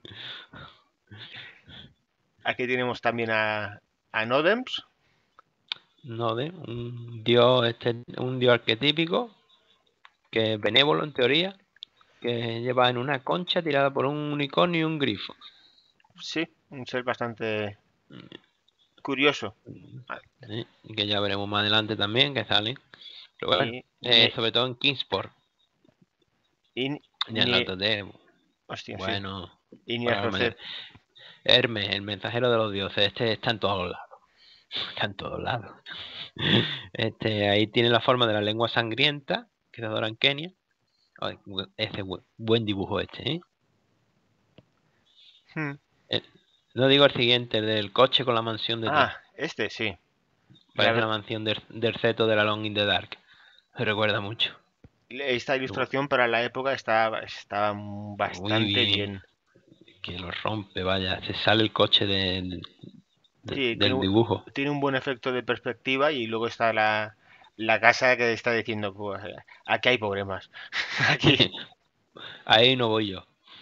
aquí tenemos también a Nodems. No de un dios arquetípico, que es benévolo en teoría, que lleva en una concha tirada por un unicornio y un grifo. Sí, un ser bastante curioso. Ah, ¿Sí? Y que ya veremos más adelante también que salen. Pero bueno, Y, y, sobre todo en Kingsport, y, en ni, Atlantis de hostia, sí. bueno, Y ni para mayor. Hermes, el mensajero de los dioses, este está en todos lados. Está en todos lados. Ahí tiene la forma de la lengua sangrienta, que se adora en Kenia. Ay, ese buen dibujo ¿eh? Hmm. Eh, No digo el siguiente, el del coche con la mansión detrás. Ah, este sí. La Parece la ver- mansión del Zeto de la Long in the Dark. Me recuerda mucho. Esta Lo- ilustración para la época estaba Muy bastante bien. bien. Que lo rompe, vaya. Se sale el coche Sí, del dibujo. tiene un buen efecto de perspectiva y luego está la casa que está diciendo, pues, aquí hay problemas. Aquí. Ahí no voy yo.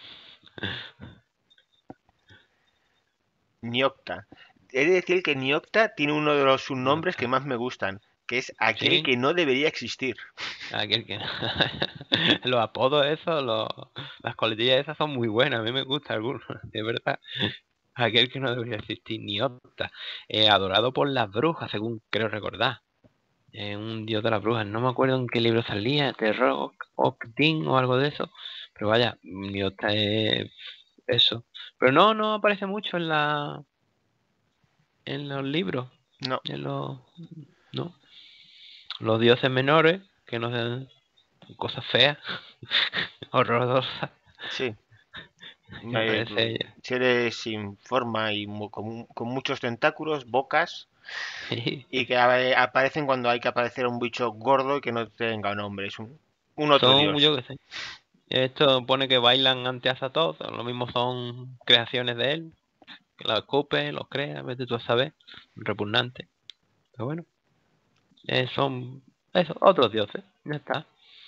Niocta. He de decir que Niocta tiene uno de los No subnombres que está. más me gustan, que es aquel Sí, que no debería existir. aquel que... Los apodos esos, las coletillas esas son muy buenas. A mí me gusta algunos, de verdad. Aquel que no debería existir, Niota. Adorado por las brujas, según creo recordar. Un dios de las brujas. No me acuerdo en qué libro salía, Terror Octin o algo de eso. Pero vaya, Niota es eso. Pero no aparece mucho en los libros. No, En los, no. Los dioses menores, que no sean cosas feas, horrorosas. sí. Me parece ella. Seres sin forma y con muchos tentáculos, bocas, y que aparecen cuando hay que aparecer un bicho gordo y que no tenga nombre. Es un otro Son, dios. yo qué sé. Esto pone que bailan ante Azatoth, lo mismo son creaciones de él, que los escupe, los crea, vete tú a saber, repugnante. Pero bueno, son eso, otros dioses, ya está.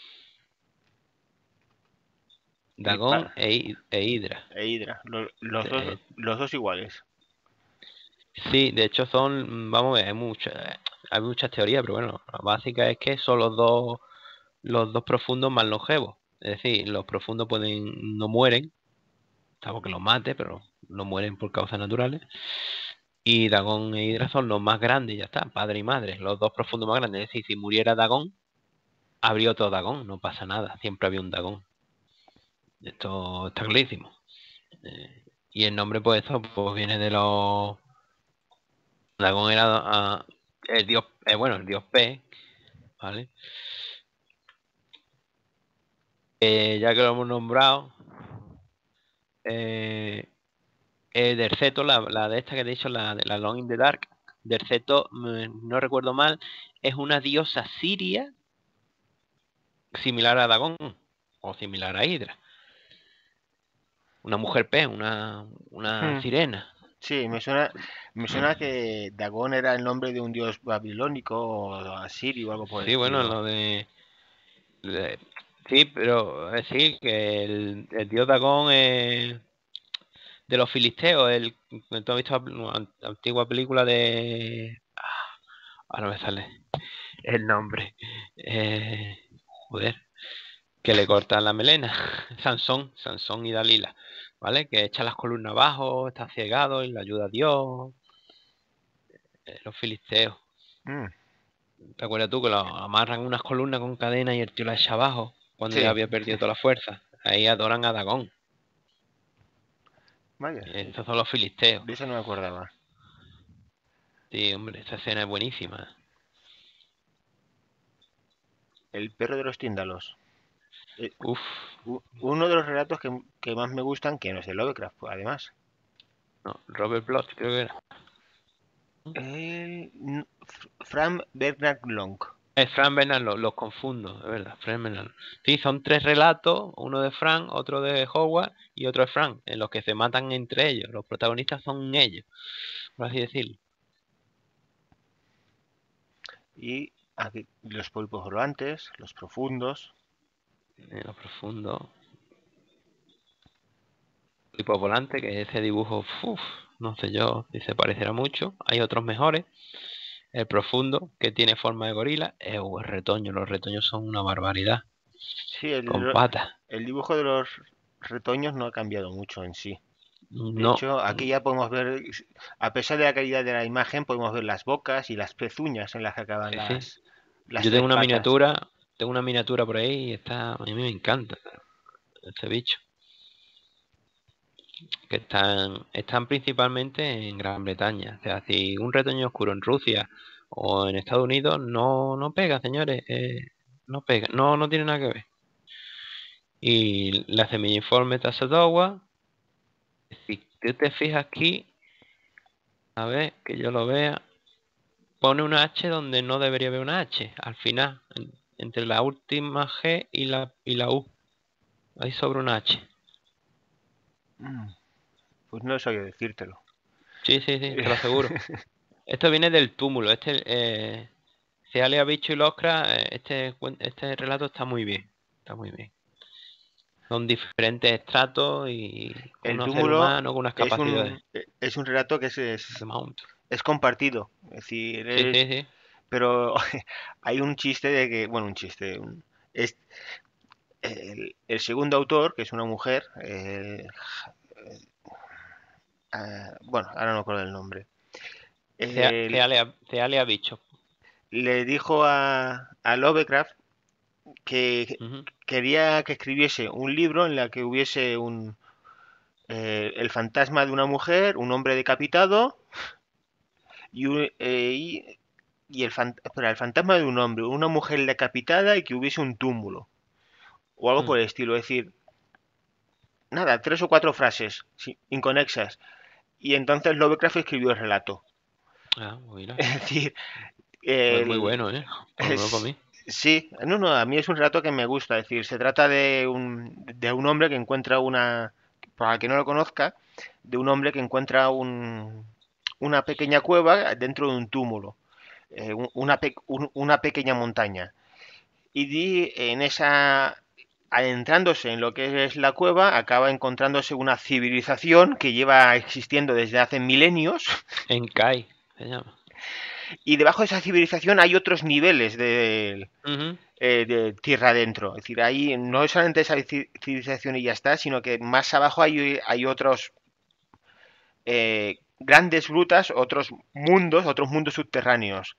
Y Dagón e Hidra. Hidra. Eh, Los dos iguales. sí, de hecho son, vamos a ver, hay muchas teorías, pero bueno, la básica es que son los dos profundos más longevos. Es decir, los profundos no mueren, salvo que los mate, pero no mueren por causas naturales. Y Dagón e Hidra son los más grandes, ya está, padre y madre, los dos profundos más grandes. Es decir, si muriera Dagón, habría otro Dagón, no pasa nada, siempre había un Dagón. Esto está clarísimo. Y el nombre, pues, esto pues, viene de los. Dagón era el dios, bueno, el dios P, ¿vale? Ya que lo hemos nombrado, eh, Derceto, la de esta que te he dicho, la de la Long in the Dark, Derceto, no recuerdo mal, es una diosa siria similar a Dagón o similar a Hidra. Una mujer pez, una Hmm. sirena. Sí, me suena que Dagón era el nombre de un dios babilónico o asirio o algo por el Sí, bueno, estilo. lo de- sí, pero sí, que el dios Dagón es de los filisteos. ¿Tú has visto la antigua película de... ahora me sale el nombre. Joder, que le cortan la melena. Sansón y Dalila, ¿vale? Que echa las columnas abajo, está ciegado y le ayuda a Dios. Los filisteos. Mm, ¿Te acuerdas tú que lo amarran unas columnas con cadena y el tío la echa abajo cuando ya sí, había perdido toda la fuerza? Ahí adoran a Dagón. vaya, Estos son los filisteos. de eso no me acordaba. Sí, hombre, esta escena es buenísima. El perro de los tíndalos. Eh, Uf, Uno de los relatos que más me gustan, que no es de Lovecraft, pues, además. no, Robert Bloch creo que era. Frank Bernard Long. Es Frank Bernard, los confundo, es verdad, Frank Bernard. Sí, son tres relatos, uno de Frank, otro de Howard y otro de Frank, en los que se matan entre ellos. Los protagonistas son ellos, por así decirlo. Y aquí los pulpos volantes, los profundos. En lo profundo. Tipo volante, que ese dibujo, uf, no sé yo si se parecerá mucho. Hay otros mejores. El profundo, que tiene forma de gorila, es un retoño. Los retoños son una barbaridad. Sí, Con patas. el dibujo de los retoños no ha cambiado mucho en sí. De No. hecho, aquí ya podemos ver, a pesar de la calidad de la imagen, podemos ver las bocas y las pezuñas en las que acaban Sí, sí. las Yo tres patas. tengo una miniatura por ahí y está. A mí me encanta este bicho. que están principalmente en Gran Bretaña. O sea, si un retoño oscuro en Rusia o en Estados Unidos no pega, señores, no pega, no tiene nada que ver. Y la semilliforme taxodowa, si tú te fijas aquí, a ver, que yo lo vea, pone una H donde no debería haber una H, al final, entre la última G y la U, ahí sobre una H. Mm, Pues no sabía decírtelo. Sí, sí, sí, te lo aseguro. Esto viene del túmulo, Cealia, Bicho y Loscra, este relato está muy bien, está muy bien. Son diferentes estratos y El unos seres túmulo humanos con unas capacidades es un relato que de Mount. es compartido. Es decir, Sí, sí, sí. pero hay un chiste de que, bueno, un chiste, es el segundo autor, que es una mujer, bueno, ahora no me acuerdo del nombre, el- Cealia Bicho. le dijo a Lovecraft que Ujú. quería que escribiese un libro en el que hubiese el fantasma de una mujer, un hombre decapitado y, espera, el fantasma de un hombre, una mujer decapitada y que hubiese un túmulo o algo Mm. por el estilo. Es decir, nada, tres o cuatro frases inconexas. Y entonces Lovecraft escribió el relato. Ah, mira. Es decir, Pues muy el, bueno, ¿eh? Por lo menos para es, mí. sí, no, a mí es un relato que me gusta. Es decir, se trata de un hombre que encuentra para el que no lo conozca, de un hombre que encuentra una pequeña cueva dentro de un túmulo, una pequeña montaña. Y en esa, adentrándose en lo que es la cueva, acaba encontrándose una civilización que lleva existiendo desde hace milenios. Enkai se llama. Y debajo de esa civilización hay otros niveles Ujú. de tierra adentro. Es decir, ahí no es solamente esa civilización y ya está, sino que más abajo hay otros grandes grutas, otros mundos subterráneos.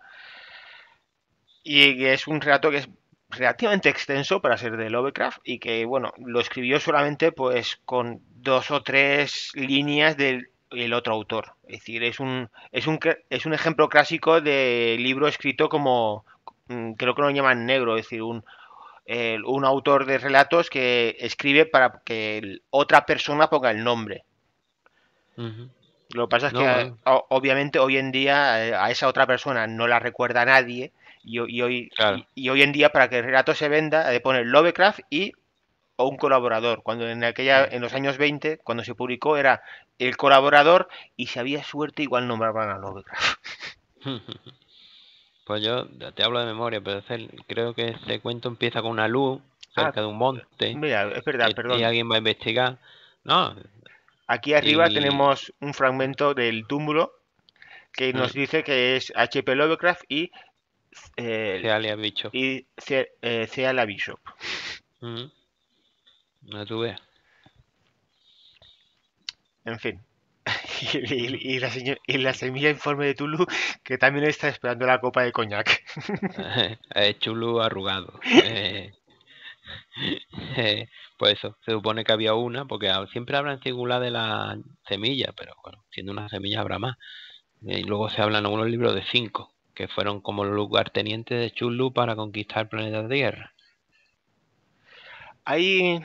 Y es un relato que es relativamente extenso para ser de Lovecraft y que, bueno, lo escribió solamente pues con dos o tres líneas del el otro autor. Es decir, es un ejemplo clásico de libro escrito como, creo que lo llaman negro, es decir, un autor de relatos que escribe para que otra persona ponga el nombre. Ujú. Lo que pasa es que No, bueno, obviamente hoy en día a esa otra persona no la recuerda nadie claro. y hoy en día para que el relato se venda de poner Lovecraft y o un colaborador, cuando Mm. en los años 20 cuando se publicó era el colaborador y si había suerte igual nombraban a Lovecraft. Pues yo te hablo de memoria, pero creo que ese cuento empieza con una luz Ah, cerca de un monte mira, es verdad, y perdón. alguien va a investigar. No, Aquí arriba y tenemos un fragmento del túmulo que nos mm, dice que es H.P. Lovecraft se eh, alia bicho. C.A. Bishop. Mm, no tú veas. En fin. Ujú. Y la semilla informe de Tulu que también está esperando la copa de coñac. Es chulo arrugado. Pues eso, se supone que había una, porque siempre hablan singular de la semilla, pero bueno, siendo una semilla habrá más. Y luego se hablan en algunos libros de 5, que fueron como los lugartenientes de Chulu para conquistar el planeta Tierra. Hay,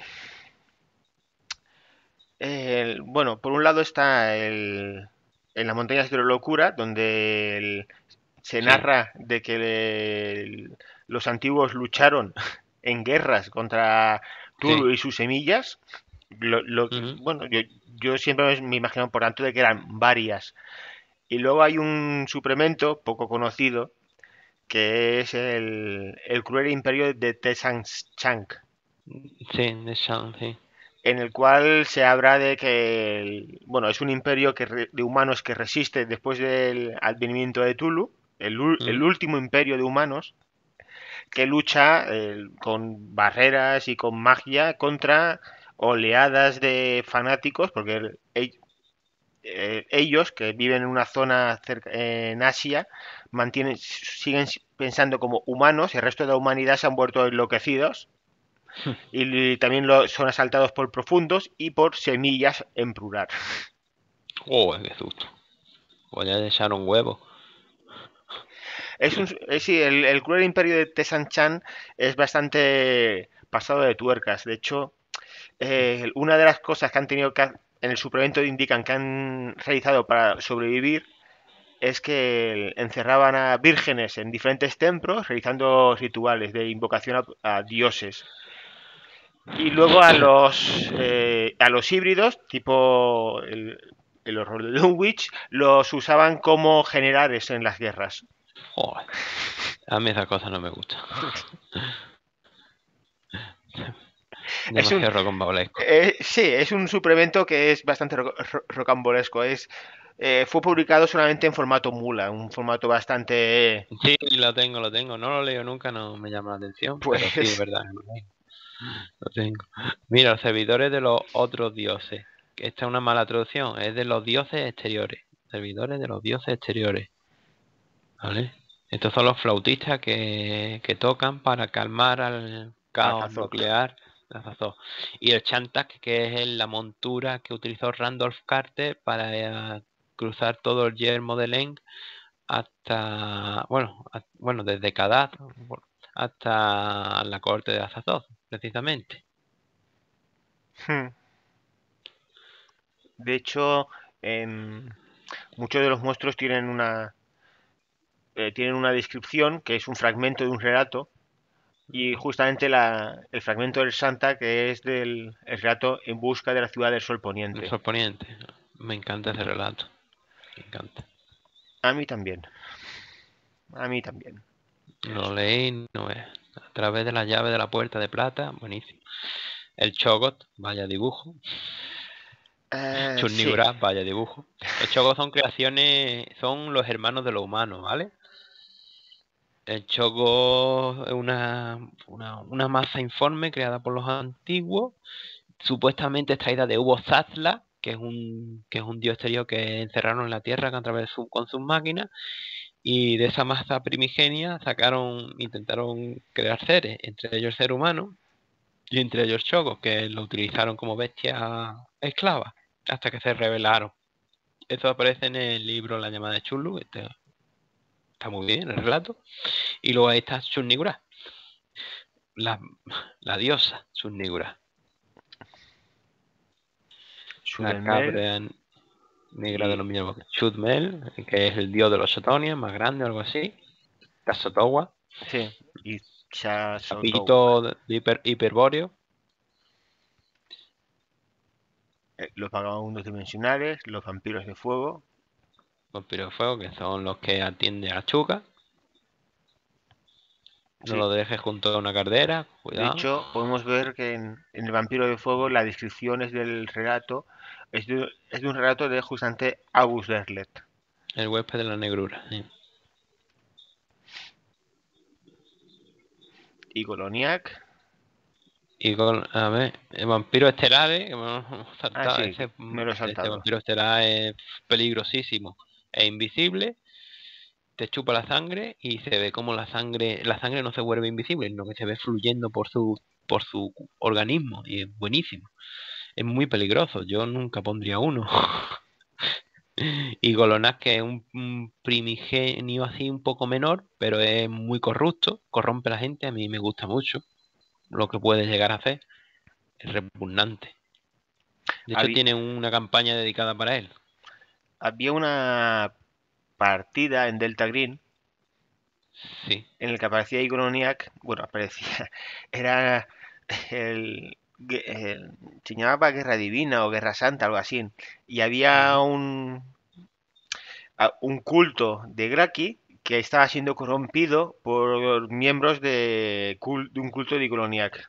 bueno, por un lado está en las montañas de la locura, donde se Sí, narra de que los antiguos lucharon en guerras contra sí. Tulu y sus semillas. Ujú. Bueno, yo siempre me imagino por tanto de que eran varias. Y luego hay un suplemento poco conocido que es el cruel imperio de Tesang Chang, Sí, de Shan, sí. en el cual se habla de que, bueno, es un imperio de humanos que resiste después del advenimiento de Tulu, el Ujú. último imperio de humanos que lucha con barreras y con magia contra oleadas de fanáticos, porque ellos que viven en una zona en Asia siguen pensando como humanos, el resto de la humanidad se han vuelto enloquecidos Y también son asaltados por profundos y por semillas en plural. Oh, qué susto. Voy a echar un huevo. Sí, el cruel imperio de Tesanchan es bastante pasado de tuercas. De hecho, una de las cosas que han tenido que en el suplemento indican que han realizado para sobrevivir es que encerraban a vírgenes en diferentes templos realizando rituales de invocación a dioses. Y luego a los híbridos, tipo el horror de Dunwich, los usaban como generales en las guerras. Joder. A mí esas cosas no me gustan. Es un, Demasiado rocambolesco. sí, es un suplemento que es bastante rocambolesco. Fue publicado solamente en formato mula, un formato bastante, Sí, lo tengo. No lo leo nunca, no me llama la atención, pero sí, es pues, verdad. Lo tengo. Mira, los servidores de los otros dioses. Esta es una mala traducción, es de los dioses exteriores. Servidores de los dioses exteriores. ¿Vale? Estos son los flautistas que tocan para calmar al caos Azazot. nuclear de Azathth. Y el Chantak, que es la montura que utilizó Randolph Carter para cruzar todo el yermo de Leng hasta, bueno, desde Kadat hasta la corte de Azathoth, precisamente. Hmm. De hecho, muchos de los monstruos tienen una descripción que es un fragmento de un relato. Y justamente el fragmento del Santa, que es del el relato En busca de la ciudad del sol El poniente. sol poniente. Me encanta ese relato. Me encanta. A mí también. A mí también. Lo leí, no es. A través de la llave de la puerta de plata, buenísimo. El Chogot, vaya dibujo. Sí. Churniguras, vaya dibujo. Los Chogot son creaciones, son los hermanos de los humanos, ¿vale? El Chogo es una masa informe creada por los antiguos, supuestamente extraída de Hugo Zazla, que es un dios exterior que encerraron en la Tierra a través con sus máquinas, y de esa masa primigenia intentaron crear seres, entre ellos el ser humano, y entre ellos Chogos, que lo utilizaron como bestia esclava, hasta que se rebelaron. Eso aparece en el libro La llamada de Chulu, está muy bien el relato. Y luego ahí está Churnigura, la, la diosa Churnigura, la Surenmel cabra negra de y... los mismos. Chudmel, que es el dios de los Sotonias, más grande o algo así. Tasotowa, Sí, y Chasotowa. Sapito de hiperbóreo. Los vagabundos dimensionales, los vampiros de fuego. Vampiros de fuego, que son los que atienden a Chuca. No Sí. lo dejes junto a una cardera, De cuidado. hecho, podemos ver que en el vampiro de fuego la descripción es del relato, es de un relato de justamente August Derlet. El huésped de la negrura. Sí. Y Goloniak. Y a ver, el vampiro estelar, que me hemos Ah, saltado, sí, me lo he este saltado. vampiro estelar es peligrosísimo. Es invisible, te chupa la sangre y se ve como la sangre no se vuelve invisible, sino que se ve fluyendo por su organismo y es buenísimo. Es muy peligroso, yo nunca pondría uno. Y Golonas, que es un primigenio así un poco menor, pero es muy corrupto, corrompe a la gente, a mí me gusta mucho lo que puede llegar a hacer, es repugnante. De hecho, Había, tiene una campaña dedicada para él. había una partida en Delta Green Sí. en el que aparecía Igroniak, bueno, aparecía, era el, se llamaba Guerra Divina o Guerra Santa, algo así, y había Ujú. un culto de Graki que estaba siendo corrompido por miembros de un culto de Igroniak.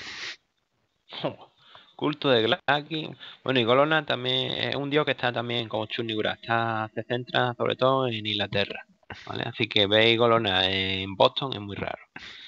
Culto de Glaki. Bueno, y Golona también es un dios que está también como Chunigura. Se centra sobre todo en Inglaterra. ¿Vale? Así que veis Golona en Boston es muy raro.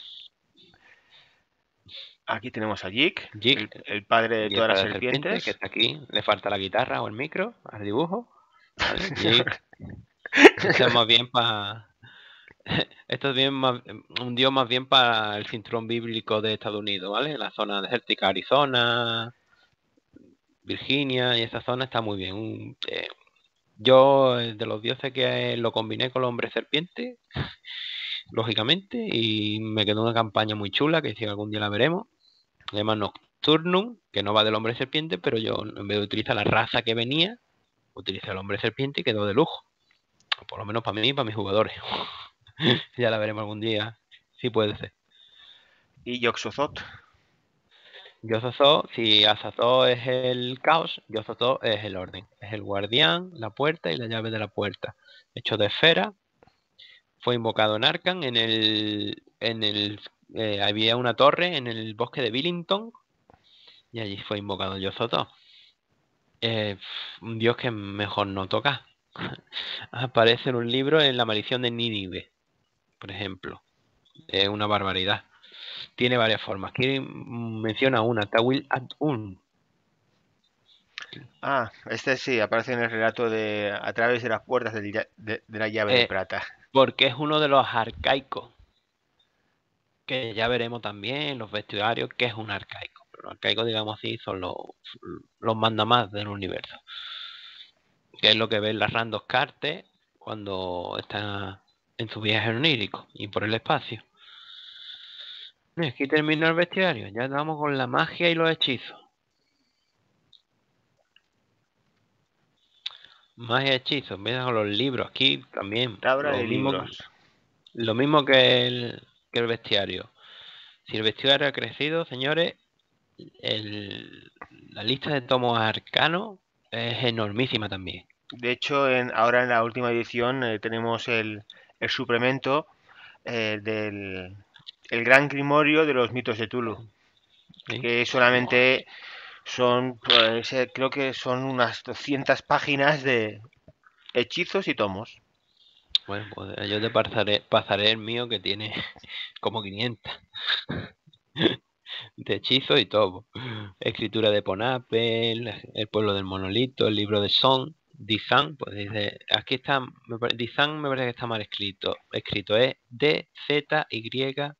Aquí tenemos a Jig, Jig, el padre de y el todas las padre de serpiente, que serpientes. está aquí. Le falta la guitarra o el micro al dibujo. ¿Vale? Jig. Estamos bien para Esto es bien un dios más bien para el cinturón bíblico de Estados Unidos, ¿vale? La zona desértica, Arizona, Virginia y esa zona está muy bien. Yo, de los dioses que lo combiné con el hombre serpiente, lógicamente, y me quedó una campaña muy chula que si algún día la veremos. Se llama Nocturnum, que no va del hombre serpiente, pero yo en vez de utilizar la raza que venía, utilicé el hombre serpiente y quedó de lujo. Por lo menos para mí y para mis jugadores. Ya la veremos algún día, si puede ser. Y Yoxothot. Yozozo, si Azazo es el caos, Yozozo es el orden. Es el guardián, la puerta y la llave de la puerta. Hecho de esfera, fue invocado en Arkham, había una torre en el bosque de Billington y allí fue invocado Yozozo. Un dios que mejor no toca. Aparece en un libro en La maldición de Nínive, por ejemplo. Es una barbaridad. Tiene varias formas. Aquí menciona una, Tawil At-Un. Ah, este sí, aparece en el relato de A través de las puertas de la llave de Eh, plata. porque es uno de los arcaicos, que ya veremos también los vestuarios, que es un arcaico. Pero los arcaicos, digamos así, son los mandamás del universo. Que es lo que ve la Randos Carter cuando está en su viaje onírico y por el espacio. Aquí termina el bestiario, ya estamos con la magia y los hechizos. Magia y hechizos, mira con los libros, aquí también. Tabla de libros. Lo mismo que el bestiario. Si el bestiario ha crecido, señores, la lista de tomos arcanos es enormísima también. De hecho, ahora en la última edición tenemos el suplemento del el Gran Grimorio de los mitos de Tulu, ¿Sí? que solamente son, pues, creo que son unas 200 páginas de hechizos y tomos. Bueno, pues yo te pasaré el mío que tiene como 500 de hechizos y todo. Escritura de Ponapel, el pueblo del monolito, el libro de Son, Dizan, pues dice, aquí está, Dizan me parece que está mal escrito es D-Z-Y,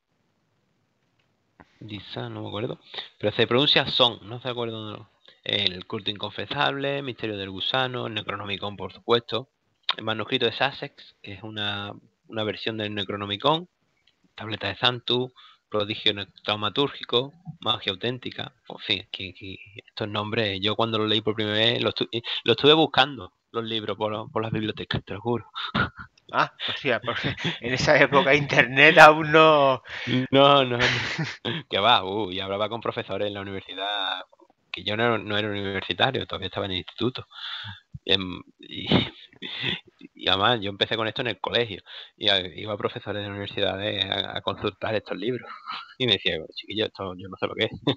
Dizan, no me acuerdo, pero se pronuncia Son, no se acuerdo. No. El culto inconfesable, misterio del gusano, el Necronomicon, por supuesto, el manuscrito de Sussex, que es una versión del Necronomicon, tableta de Santu, prodigio taumatúrgico, magia auténtica, en fin, estos nombres, yo cuando los leí por primera vez, lo estuve buscando, los libros por las bibliotecas, te lo juro. Ah, hostia, porque en esa época internet aún no... No, no, no. Que va, y hablaba con profesores en la universidad, que yo no era universitario, todavía estaba en el instituto. Y además yo empecé con esto en el colegio y iba a profesores de universidades a consultar estos libros y me decía, chiquillo, esto yo no sé lo que es.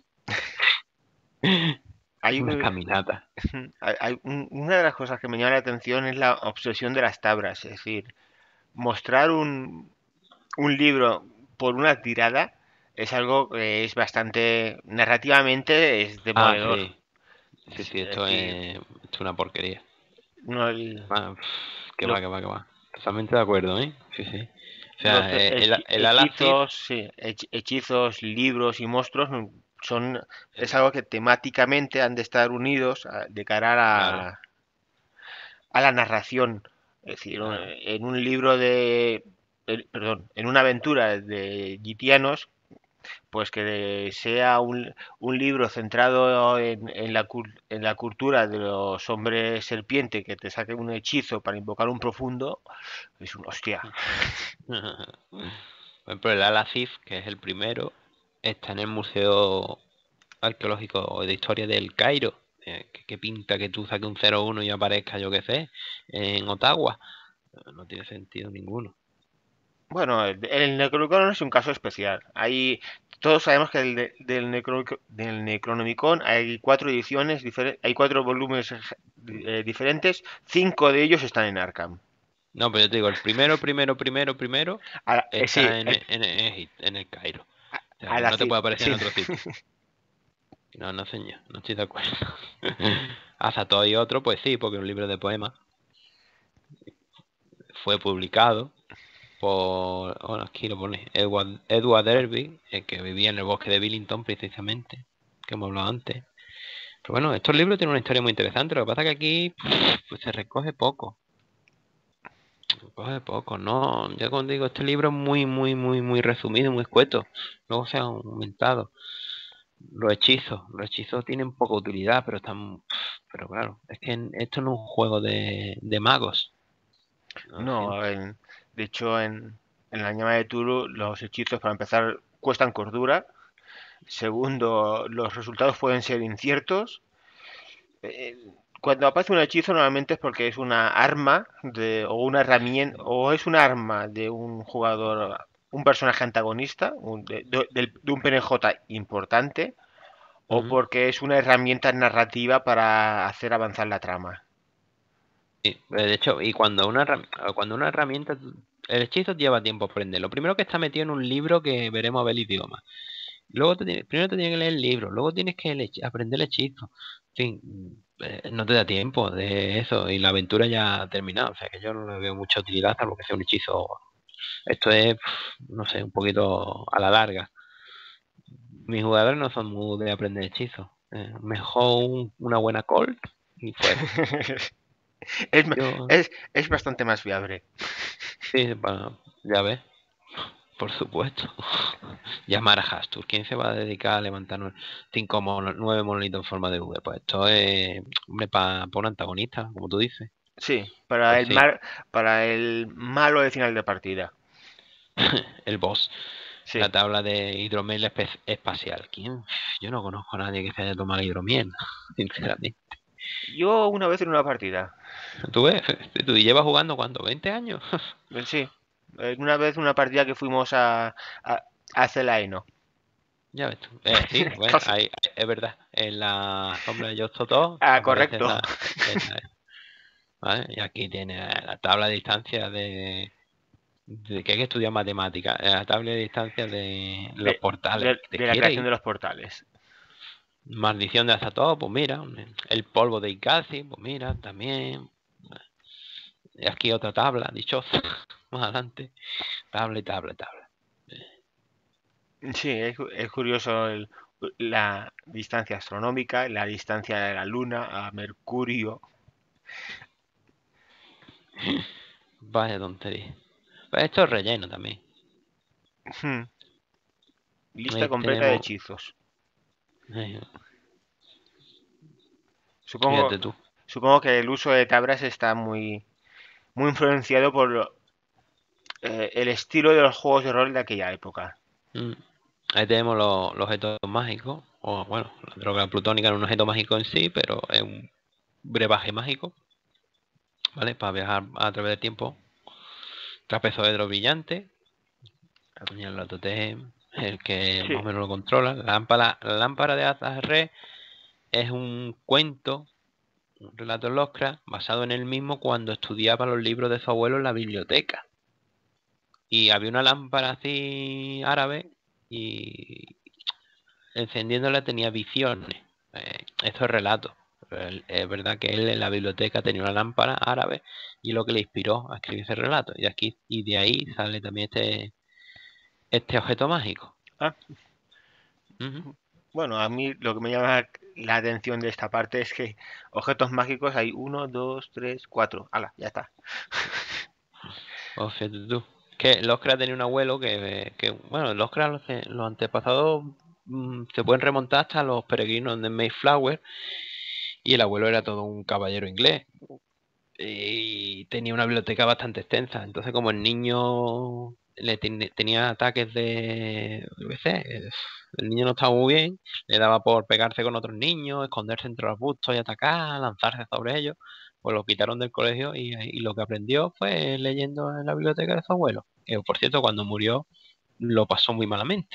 Hay, Una caminata. una de las cosas que me llama la atención es la obsesión de las tablas, es decir, mostrar un libro por una tirada es algo que es bastante, narrativamente es Ah, demoledor. sí, sí, Es sí, decir, esto es una porquería. no Ah, que lo- va, que va, que va. Totalmente de acuerdo, ¿eh? Sí, sí. O los sea, el Alacif, hechizos, sí, hechizos, libros y monstruos son, es algo que temáticamente han de estar unidos de cara claro, a la narración. Es decir, claro. en un libro perdón, en una aventura de gitianos, pues que sea un libro centrado en la cultura de los hombres serpiente, que te saque un hechizo para invocar un profundo, es un hostia. Por ejemplo, el Alacif, que es el primero, está en el Museo Arqueológico de Historia del Cairo. ¿Qué pinta que tú saques un 01 y aparezca, yo qué sé, en Ottawa? No tiene sentido ninguno. Bueno, el Necronomicon es un caso especial. Todos sabemos que del Necronomicon hay cuatro ediciones, hay cuatro volúmenes diferentes, cinco de ellos están en Arkham. No, pero yo te digo, el primero Sí, está en Egipto, en el Cairo. O sea, a que la no te ci- puede aparecer en sí. otro sitio. No, no, señor, no estoy de acuerdo. Azatoth y otro, pues sí, porque es un libro de poemas fue publicado. bueno, aquí lo pone, Edward Derby, el que vivía en el bosque de Billington precisamente, que hemos hablado antes. Pero bueno, estos libros tienen una historia muy interesante, lo que pasa es que aquí pues, se recoge poco. Recoge poco, ¿no? Ya cuando digo, este libro es muy, muy, muy, muy resumido, muy escueto. Luego se han aumentado. Los hechizos tienen poca utilidad, pero están... Pero claro, es que esto no es un juego de magos. Lo No, siento. de hecho en la llama de Tulu los hechizos para empezar cuestan cordura. Segundo, los resultados pueden ser inciertos. Eh, Cuando aparece un hechizo normalmente es porque es una arma o una herramienta o es un arma de un jugador, un personaje antagonista, de un PNJ importante, o Ujú. porque es una herramienta narrativa para hacer avanzar la trama. Sí, de hecho, y cuando una herramienta, el hechizo lleva tiempo aprender. Lo primero que está metido en un libro que veremos a ver el idioma. Luego primero te tienes que leer el libro, luego tienes que aprender el hechizo. En fin, no te da tiempo de eso y la aventura ya ha terminado. O sea que yo no le veo mucha utilidad a lo que sea un hechizo. Esto es, no sé, un poquito a la larga. Mis jugadores no son muy de aprender hechizos. Mejor una buena call y fuera. Es, ma- Yo, es bastante más viable. sí, bueno, ya ves. Por supuesto. Llamar a Hastur. ¿Quién se va a dedicar a levantar 9 monolitos en forma de V? Pues esto es, hombre, para un antagonista, como tú dices. Sí, Pues sí, para el malo de final de partida. el boss. Sí. La tabla de hidromiel espacial. ¿Quién? Yo no conozco a nadie que se haya tomado hidromiel, sinceramente. Yo una vez en una partida. ¿Tú ves? ¿Tú llevas jugando cuánto? ¿20 años? Sí. Una vez una partida que fuimos a Celaeno. Ya ves tú. Sí, bueno, Casi. es verdad. En la sombra de Yostoto Ah, aparece correcto. esa, ¿vale? Y aquí tiene la tabla de distancia de que hay que estudiar matemáticas. La tabla de distancia de los portales. ¿Te De la quiere creación ir? de los portales. Maldición de Azatoth, pues mira. El polvo de Ikasi, pues mira, también. Y aquí otra tabla, dichosa. Más adelante. Tabla y tabla y tabla. Sí, es curioso la distancia astronómica, la distancia de la Luna a Mercurio. Vaya tontería. Pues esto es relleno también. Hmm. Lista Ahí completa de tenemos. hechizos. eh, Supongo, Fíjate tú. supongo que el uso de tablas está muy influenciado por el estilo de los juegos de rol de aquella época. Mm. Ahí tenemos los objetos mágicos. O bueno, la droga plutónica no es un objeto mágico en sí, pero es un brebaje mágico. ¿Vale? Para viajar a través del tiempo. Trapezoedro brillante. Y el totem, el que Sí, más o menos lo controla. La lámpara de Azar es un cuento, un relato de Lovecraft, basado en él mismo cuando estudiaba los libros de su abuelo en la biblioteca. Y había una lámpara así árabe y encendiéndola tenía visiones. Esto es relato. Es verdad que él en la biblioteca tenía una lámpara árabe y lo que le inspiró a escribir ese relato. Y de ahí sale también este objeto mágico. ah, Ujú. bueno, a mí lo que me llama la atención de esta parte es que objetos mágicos hay uno, dos, tres, cuatro. ¡Hala! Ya está. O fíjate tú. Que Lovecraft tenía un abuelo bueno, Lovecraft, los antepasados se pueden remontar hasta los peregrinos de Mayflower y el abuelo era todo un caballero inglés y tenía una biblioteca bastante extensa. Entonces, como el niño tenía ataques yo qué sé, el niño no estaba muy bien, le daba por pegarse con otros niños, esconderse entre los arbustos y atacar, lanzarse sobre ellos, pues lo quitaron del colegio y lo que aprendió fue leyendo en la biblioteca de su abuelo. Que por cierto, cuando murió lo pasó muy malamente.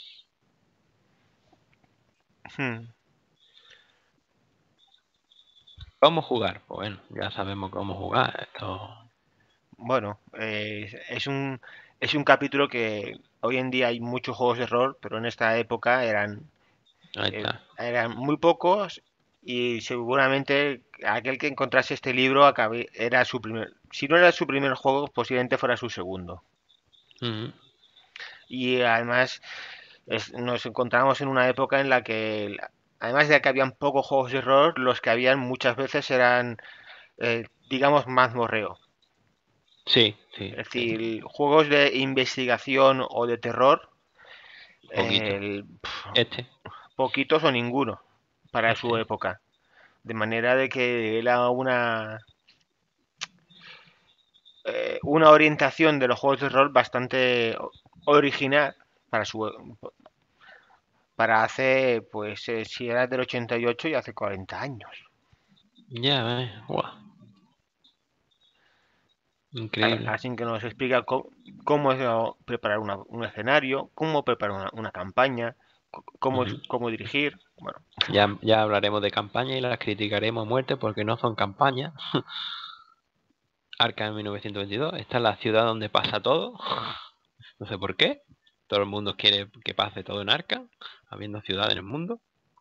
Hmm. ¿Cómo jugar? Pues bueno, ya sabemos cómo jugar. Esto... Bueno, es un capítulo que hoy en día hay muchos juegos de rol, pero en esta época Ahí está. eran muy pocos y seguramente aquel que encontrase este libro era su primer, si no era su primer juego, posiblemente fuera su segundo. Ujú. Y además nos encontramos en una época en la que, además de que habían pocos juegos de rol, los que habían muchas veces eran, digamos, mazmorreo. Sí, sí, Es sí. decir, juegos de investigación o de terror, Poquito. eh, Este, poquitos o ninguno para su este. época. De manera de que era una orientación de los juegos de rol bastante original para para hace, pues, si era del 88 y hace 40 años. Ya ves. Guau. Increíble. Así que nos explica cómo es preparar un escenario, cómo preparar una campaña, Ujú. cómo dirigir. Bueno, Ya hablaremos de campaña y las criticaremos a muerte porque no son campañas. Arkham 1922. Esta es la ciudad donde pasa todo. No sé por qué. Todo el mundo quiere que pase todo en Arkham, habiendo ciudad en el mundo.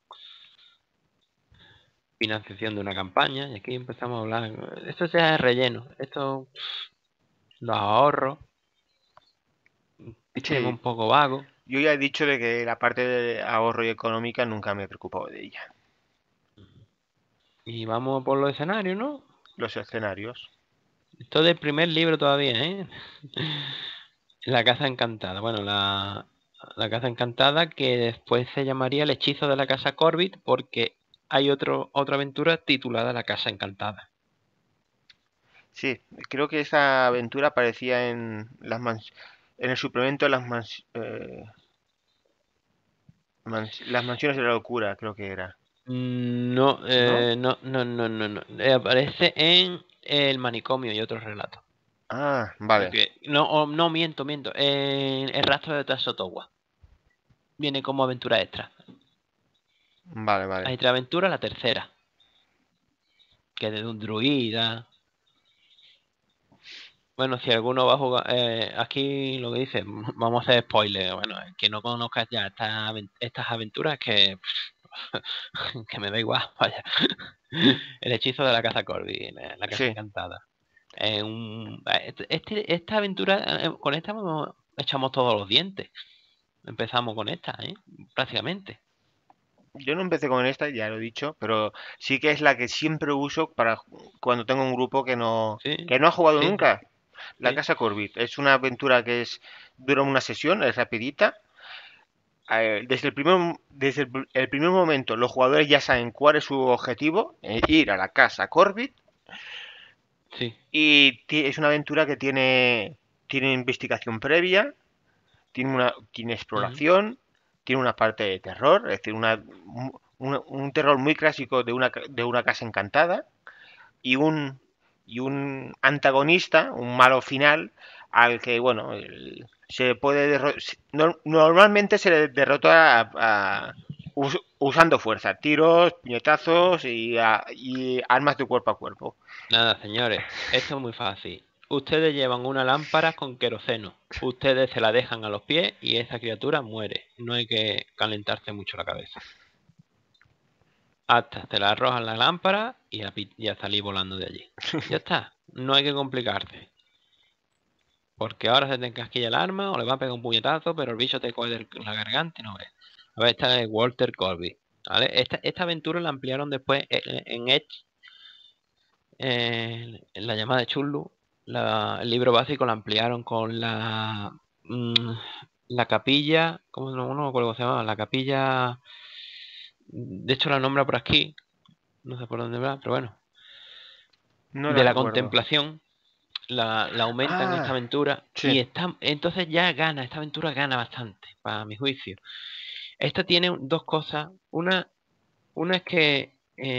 Financiación de una campaña. Y aquí empezamos a hablar. Esto ya es relleno. Esto, los ahorros. Sistema sí, un poco vago. yo ya he dicho de que la parte de ahorro y económica nunca me he preocupado de ella. Y vamos por los escenarios, ¿no? Los escenarios. Esto del primer libro todavía, ¿eh? La casa encantada. Bueno, la casa encantada que después se llamaría El hechizo de la casa Corbett porque hay otra aventura titulada La casa encantada. Sí, creo que esa aventura aparecía en en el suplemento de las mansiones de la locura, creo que era. No, ¿No? no. Aparece en El manicomio y otros relatos. Ah, vale, Porque, no, no miento. En El rastro de Tasotowa. Viene como aventura extra. vale, vale. Hay otra aventura, la tercera, que es de un druida. Bueno, si alguno va a jugar, aquí lo que dice, vamos a hacer spoiler. Bueno, el que no conozcas ya estas aventuras que, que me da igual, vaya. El hechizo de la casa Corby, la casa Sí, encantada. Esta aventura, con esta echamos todos los dientes. Empezamos con esta, prácticamente. yo no empecé con esta, ya lo he dicho, pero sí que es la que siempre uso para cuando tengo un grupo Sí, que no ha jugado sí, nunca. La sí. Casa Corbit es una aventura dura una sesión, es rapidita. Desde el primer momento los jugadores ya saben cuál es su objetivo, ir a la Casa Corbit. Sí. Y es una aventura que tiene investigación previa, tiene Ujú. exploración, tiene una parte de terror, es decir, un terror muy clásico de una casa encantada, y y un antagonista, un malo final, al que, bueno, se puede normalmente se le derrota usando fuerza, tiros, puñetazos y armas de cuerpo a cuerpo. Nada, señores, esto es muy fácil. Ustedes llevan una lámpara con queroseno. Ustedes se la dejan a los pies y esa criatura muere. No hay que calentarse mucho la cabeza. Hasta te la arrojan la lámpara y a salir volando de allí. Ya está. No hay que complicarse. Porque ahora se te encasquilla el arma o le va a pegar un puñetazo, pero el bicho te coge de la garganta y no ves. A ver, esta es Walter Corby. ¿Vale? Esta aventura la ampliaron después en Edge, en la llamada de Chulu. El libro básico lo ampliaron con mm, la capilla. ¿Cómo no me acuerdo cómo se llama? La capilla. De hecho, la nombra por aquí. No sé por dónde va, pero bueno. No la De la recuerdo. contemplación. La aumentan esta Ah, aventura. sí. Y entonces ya gana. Esta aventura gana bastante, para mi juicio. Esta tiene dos cosas. Una es que.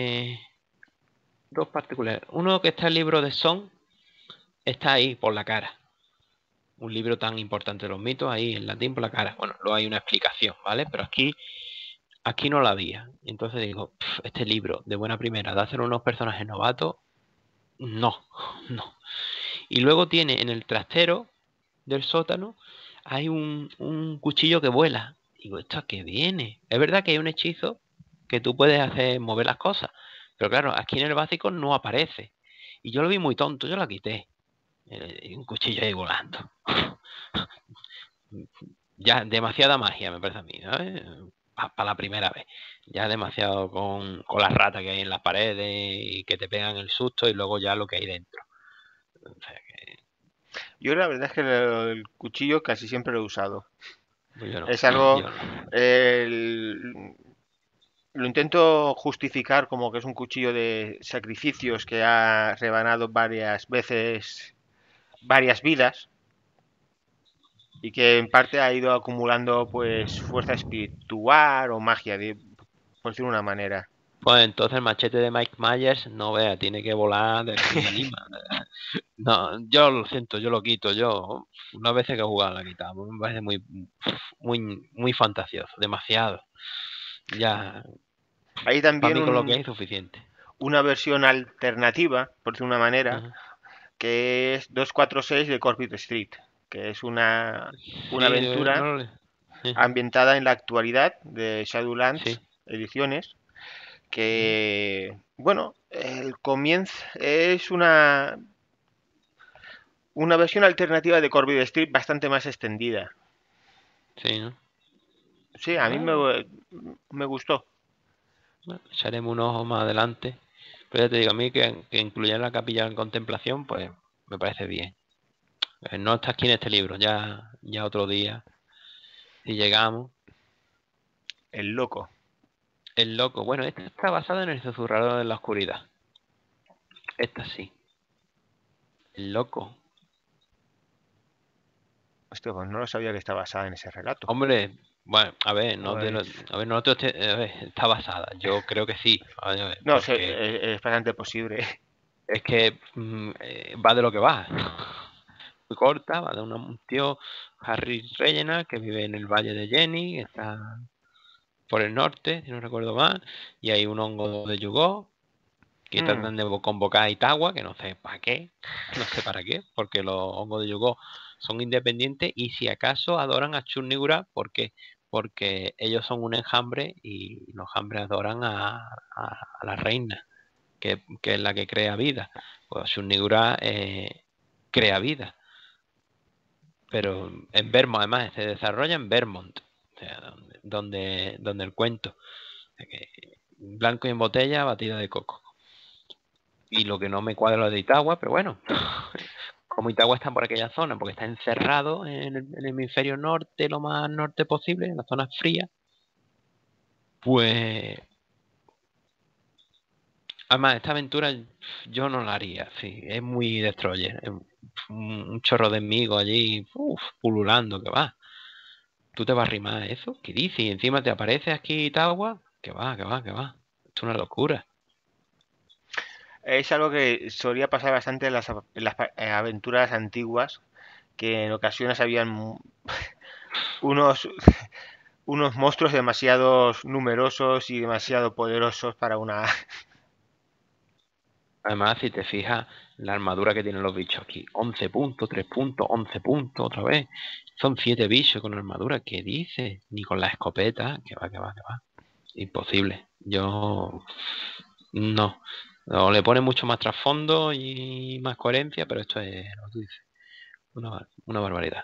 Dos particulares. Uno que está el libro de Son. Está ahí por la cara. Un libro tan importante de los mitos ahí en latín por la cara. Bueno, luego hay una explicación, ¿vale? Pero aquí no la había. Entonces digo, este libro de buena primera, de hacer unos personajes novatos, no, no. Y luego tiene en el trastero del sótano, hay un cuchillo que vuela. Digo, ¿esto a qué viene? Es verdad que hay un hechizo que tú puedes hacer mover las cosas. Pero claro, aquí en el básico no aparece. Y yo lo vi muy tonto, yo la quité. Y un cuchillo ahí volando. Ya, demasiada magia, me parece a mí, ¿sabes? Para la primera vez. Ya demasiado con las ratas que hay en las paredes y que te pegan el susto y luego ya lo que hay dentro. O sea que, Yo la verdad es que el cuchillo casi siempre lo he usado. pues yo no, Es algo, yo no. lo intento justificar como que es un cuchillo de sacrificios que ha rebanado varias veces varias vidas y que en parte ha ido acumulando pues fuerza espiritual o magia, por decirlo de una manera. Pues entonces el machete de Mike Myers, no vea, tiene que volar de aquí a Lima. No, yo lo siento, yo lo quito, yo una vez que he jugado la he quitado, me parece muy fantasioso, demasiado. Ya, Hay para también mí con lo que hay es suficiente. una versión alternativa, por decirlo de una manera, Ajá. que es 246 de Corbett Street, que es una Sí, aventura no, ajá, ambientada en la actualidad de Shadowlands sí. Ediciones, Ujú. que, bueno, el comienzo es una versión alternativa de Corbett Street bastante más extendida. Sí, ¿no? Sí, a mí Bueno, me gustó. bueno, echaremos un ojo más adelante. Pero ya te digo, a mí que incluya la capilla en contemplación, pues me parece bien. No está aquí en este libro, ya otro día, si llegamos. El loco. El loco, bueno, esta está basada en el susurrador de la oscuridad. Esta sí. El loco. Hostia, pues no lo sabía que está basada en ese relato. Hombre, bueno, a ver, Pues, a ver, a ver, está basada. Yo creo que sí, a ver, no sé, porque es bastante posible. es que va de lo que va. Muy corta, va de un tío, Harry Regenal, que vive en el Valle de Jenny, está por el norte, si no recuerdo mal, y hay un hongo de Yugó que Hmm, tratan de convocar a Itagua, que no sé para qué, no sé para qué, porque los hongos de Yugó son independientes y si acaso adoran a Churnigura, porque ellos son un enjambre y los enjambres adoran a la reina, que es la que crea vida. Pues Churnigura crea vida, pero en Vermont, además, se desarrolla en Vermont, o sea, donde el cuento, o sea que blanco y en botella, batida de coco. Y lo que no me cuadra lo de Itagua, pero bueno, como Itagua está por aquella zona, porque está encerrado en el hemisferio norte, lo más norte posible, en la zona fría, pues además esta aventura yo no la haría, sí, es muy destroyer, es un chorro de enemigos allí, pululando, que va. ¿Tú te vas a arrimar a eso? ¿Qué dices? Y encima te aparece aquí Itagua, que va, que va, que va. Esto es una locura. es algo que solía pasar bastante en las aventuras antiguas, que en ocasiones habían unos, unos monstruos demasiado numerosos y demasiado poderosos para una... Además, si te fijas, la armadura que tienen los bichos aquí, 11 puntos, 3 puntos, 11 puntos, otra vez. Son 7 bichos con armadura. ¿Qué dices? Ni con la escopeta. Que va, que va, que va. Imposible. Yo no. No, le pone mucho más trasfondo y más coherencia, pero esto es lo que tú dices. Una barbaridad.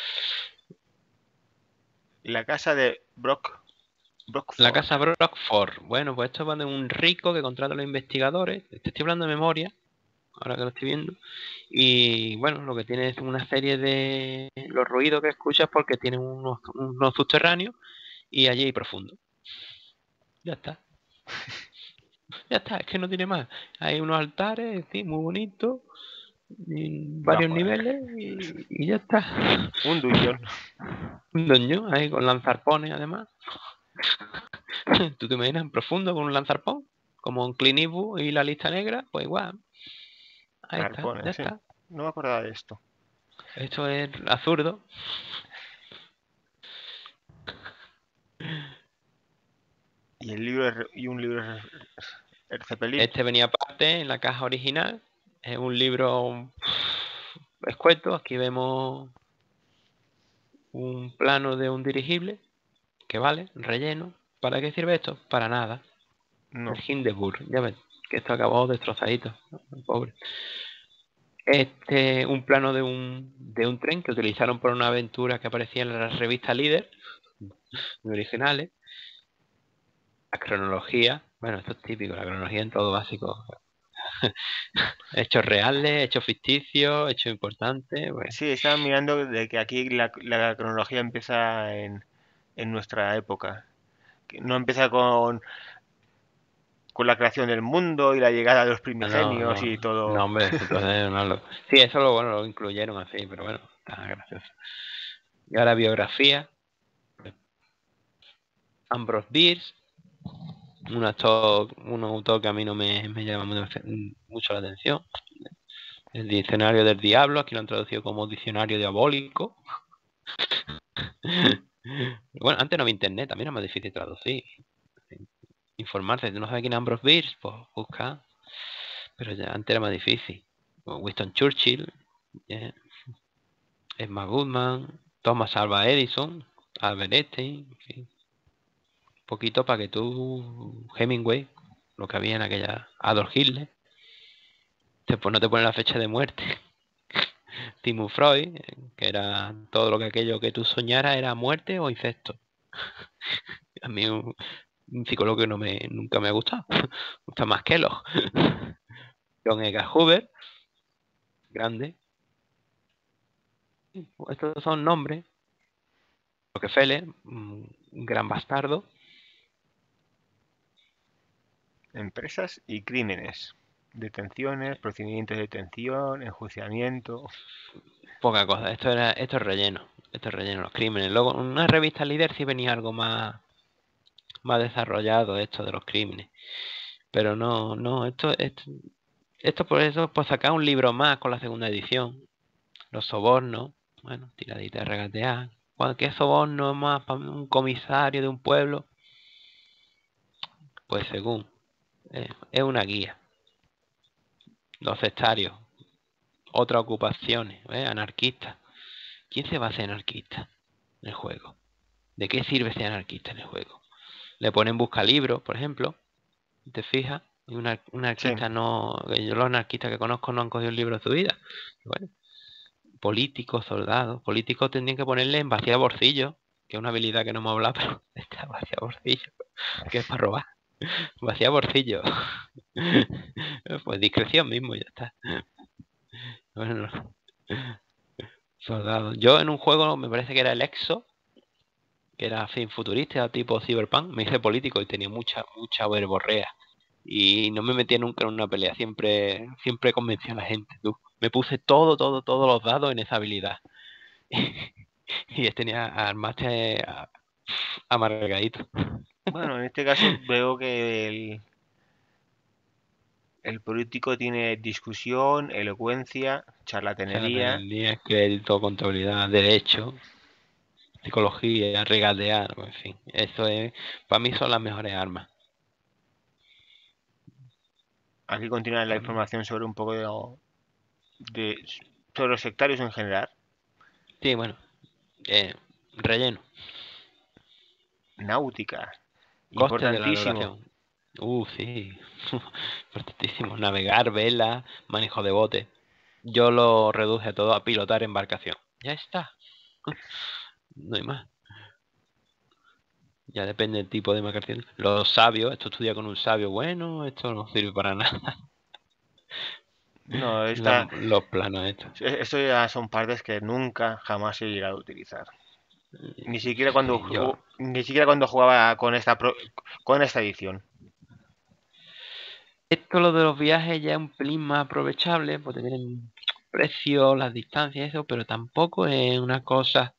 La casa de La Brockford. casa Brockford. Bueno, pues esto va de un rico que contrata a los investigadores. Te estoy hablando de memoria, ahora que lo estoy viendo. Y bueno, lo que tiene es una serie de los ruidos que escuchas porque tienen unos subterráneos y allí hay profundo. Ya está, ya está, es que no tiene más. Hay unos altares, sí, muy bonitos, y Va, varios joder. niveles y ya está. Un dungeon. Un doño ahí con lanzarpones además. ¿Tú te imaginas en profundo con un lanzarpón? Como un Clint Eastwood y la lista negra, pues igual, ahí está, ya Arpones, sí. está. No me acordaba de esto. Esto es absurdo. Y el libro y un libro de Zeppelin. Este venía aparte en la caja original. Es un libro escueto. Aquí vemos un plano de un dirigible que vale, relleno. ¿Para qué sirve esto? Para nada. El No. Hindenburg, ya ves, que esto acabó destrozadito, ¿no? Pobre. Un plano de un tren que utilizaron por una aventura que aparecía en la revista Líder, muy originales. La cronología, bueno, esto es típico, la cronología en todo básico. Hechos reales, hechos ficticios, hechos importantes. Bueno. Sí, estaba mirando de que aquí la cronología empieza en nuestra época. Que no empieza con la creación del mundo y la llegada de los No, primigenios no, y no, todo. hombre, entonces no lo... Sí, eso lo bueno, lo incluyeron así, pero bueno, está gracioso. Y ahora biografía, Ambrose Bierce, un autor que a mí no me llama mucho la atención. El diccionario del diablo, aquí lo han traducido como diccionario diabólico. Bueno, antes no había internet, también era más difícil traducir. Informarse, tú no sabes quién es Ambrose Bierce, pues busca. Pero ya antes era más difícil. Winston Churchill, Emma Goodman, Thomas Alva Edison, Albert Einstein, en fin. Un poquito para que tú, Hemingway, lo que había en aquella, Adolf Hitler, después no te pone la fecha de muerte. Sigmund Freud, que era todo lo que aquello que tú soñaras era muerte o incesto. A mí un psicólogo que nunca me ha gustado. Me gusta más que los. John Edgar Hoover, grande. Estos son nombres. Rockefeller, un gran bastardo. Empresas y crímenes. Detenciones, procedimientos de detención, enjuiciamiento. Poca cosa. Esto es relleno. Esto es relleno, los crímenes. Luego, en una revista líder sí venía algo más desarrollado esto de los crímenes. Pero no, esto por eso, pues sacar un libro más con la segunda edición. Los sobornos, bueno, tiradita de regatear. ¿Qué soborno es más para un comisario de un pueblo? Pues según, es una guía. Los sectarios, otras ocupaciones, anarquistas. ¿Quién se va a hacer anarquista en el juego? ¿De qué sirve ser anarquista en el juego? Le ponen buscalibros, por ejemplo, ¿te fijas? Y un Sí. anarquista no, yo los anarquistas que conozco no han cogido un libro en su vida. Bueno, políticos, soldados, políticos tendrían que ponerle en vacía bolsillo, que es una habilidad que no hemos hablado, pero está vacía bolsillo, que es para robar. Vacía bolsillo. Pues discreción mismo, ya está. Bueno, soldado. Yo en un juego, me parece que era el Exo, que era fin futurista, tipo Cyberpunk, me hice político y tenía mucha verborrea. Y no me metía nunca en una pelea, siempre convencía a la gente, tú. Me puse todos los dados en esa habilidad. Y tenía armaste amargadito. Bueno, en este caso veo que el político tiene discusión, elocuencia, charlatanería. Charlatanería, crédito, contabilidad, derecho, psicología, regatear, en fin. Eso es, para mí son las mejores armas. Aquí continúa la información sobre un poco de- sobre los sectarios en general. Sí, bueno, relleno. Náutica, Coste de la importantísimo. navegación. Sí. Importantísimo. Navegar, vela, manejo de bote. Yo lo reduje todo a pilotar embarcación. Ya está. No hay más. Ya depende del tipo de embarcación. Los sabios, esto estudia con un sabio bueno, esto no sirve para nada. No, Los planos estos. esto ya son partes que nunca jamás he llegado a utilizar. Ni siquiera cuando, Sí, yo. ni siquiera cuando jugaba con con esta edición. Esto lo de los viajes ya es un pelín más aprovechable, porque tienen precio, las distancias, eso, pero tampoco es una cosa.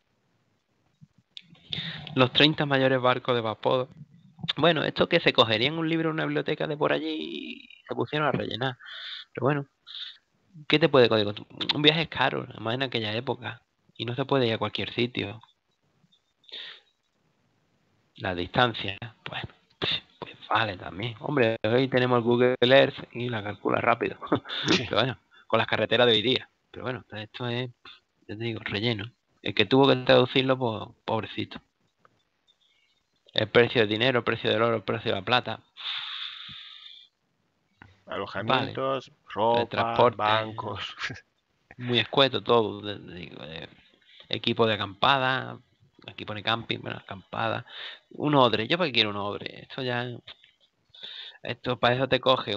Los 30 mayores barcos de vapor. Bueno, esto que se cogería en un libro en una biblioteca de por allí y se pusieron a rellenar. Pero bueno, ¿qué te puede código? Un viaje es caro, además en aquella época. Y no se puede ir a cualquier sitio. La distancia, pues vale también. Hombre, hoy tenemos el Google Earth y la calcula rápido. Sí. Pero bueno, con las carreteras de hoy día. Pero bueno, esto es, ya te digo, relleno. El que tuvo que traducirlo, pues pobrecito. El precio del dinero, el precio del oro, el precio de la plata. Vale. Alojamientos, El ropa, transporte. bancos. Muy escueto todo. Equipo de acampada, aquí pone camping, bueno, acampada. Un odre, ¿yo para qué quiero un odre? Esto para eso te coge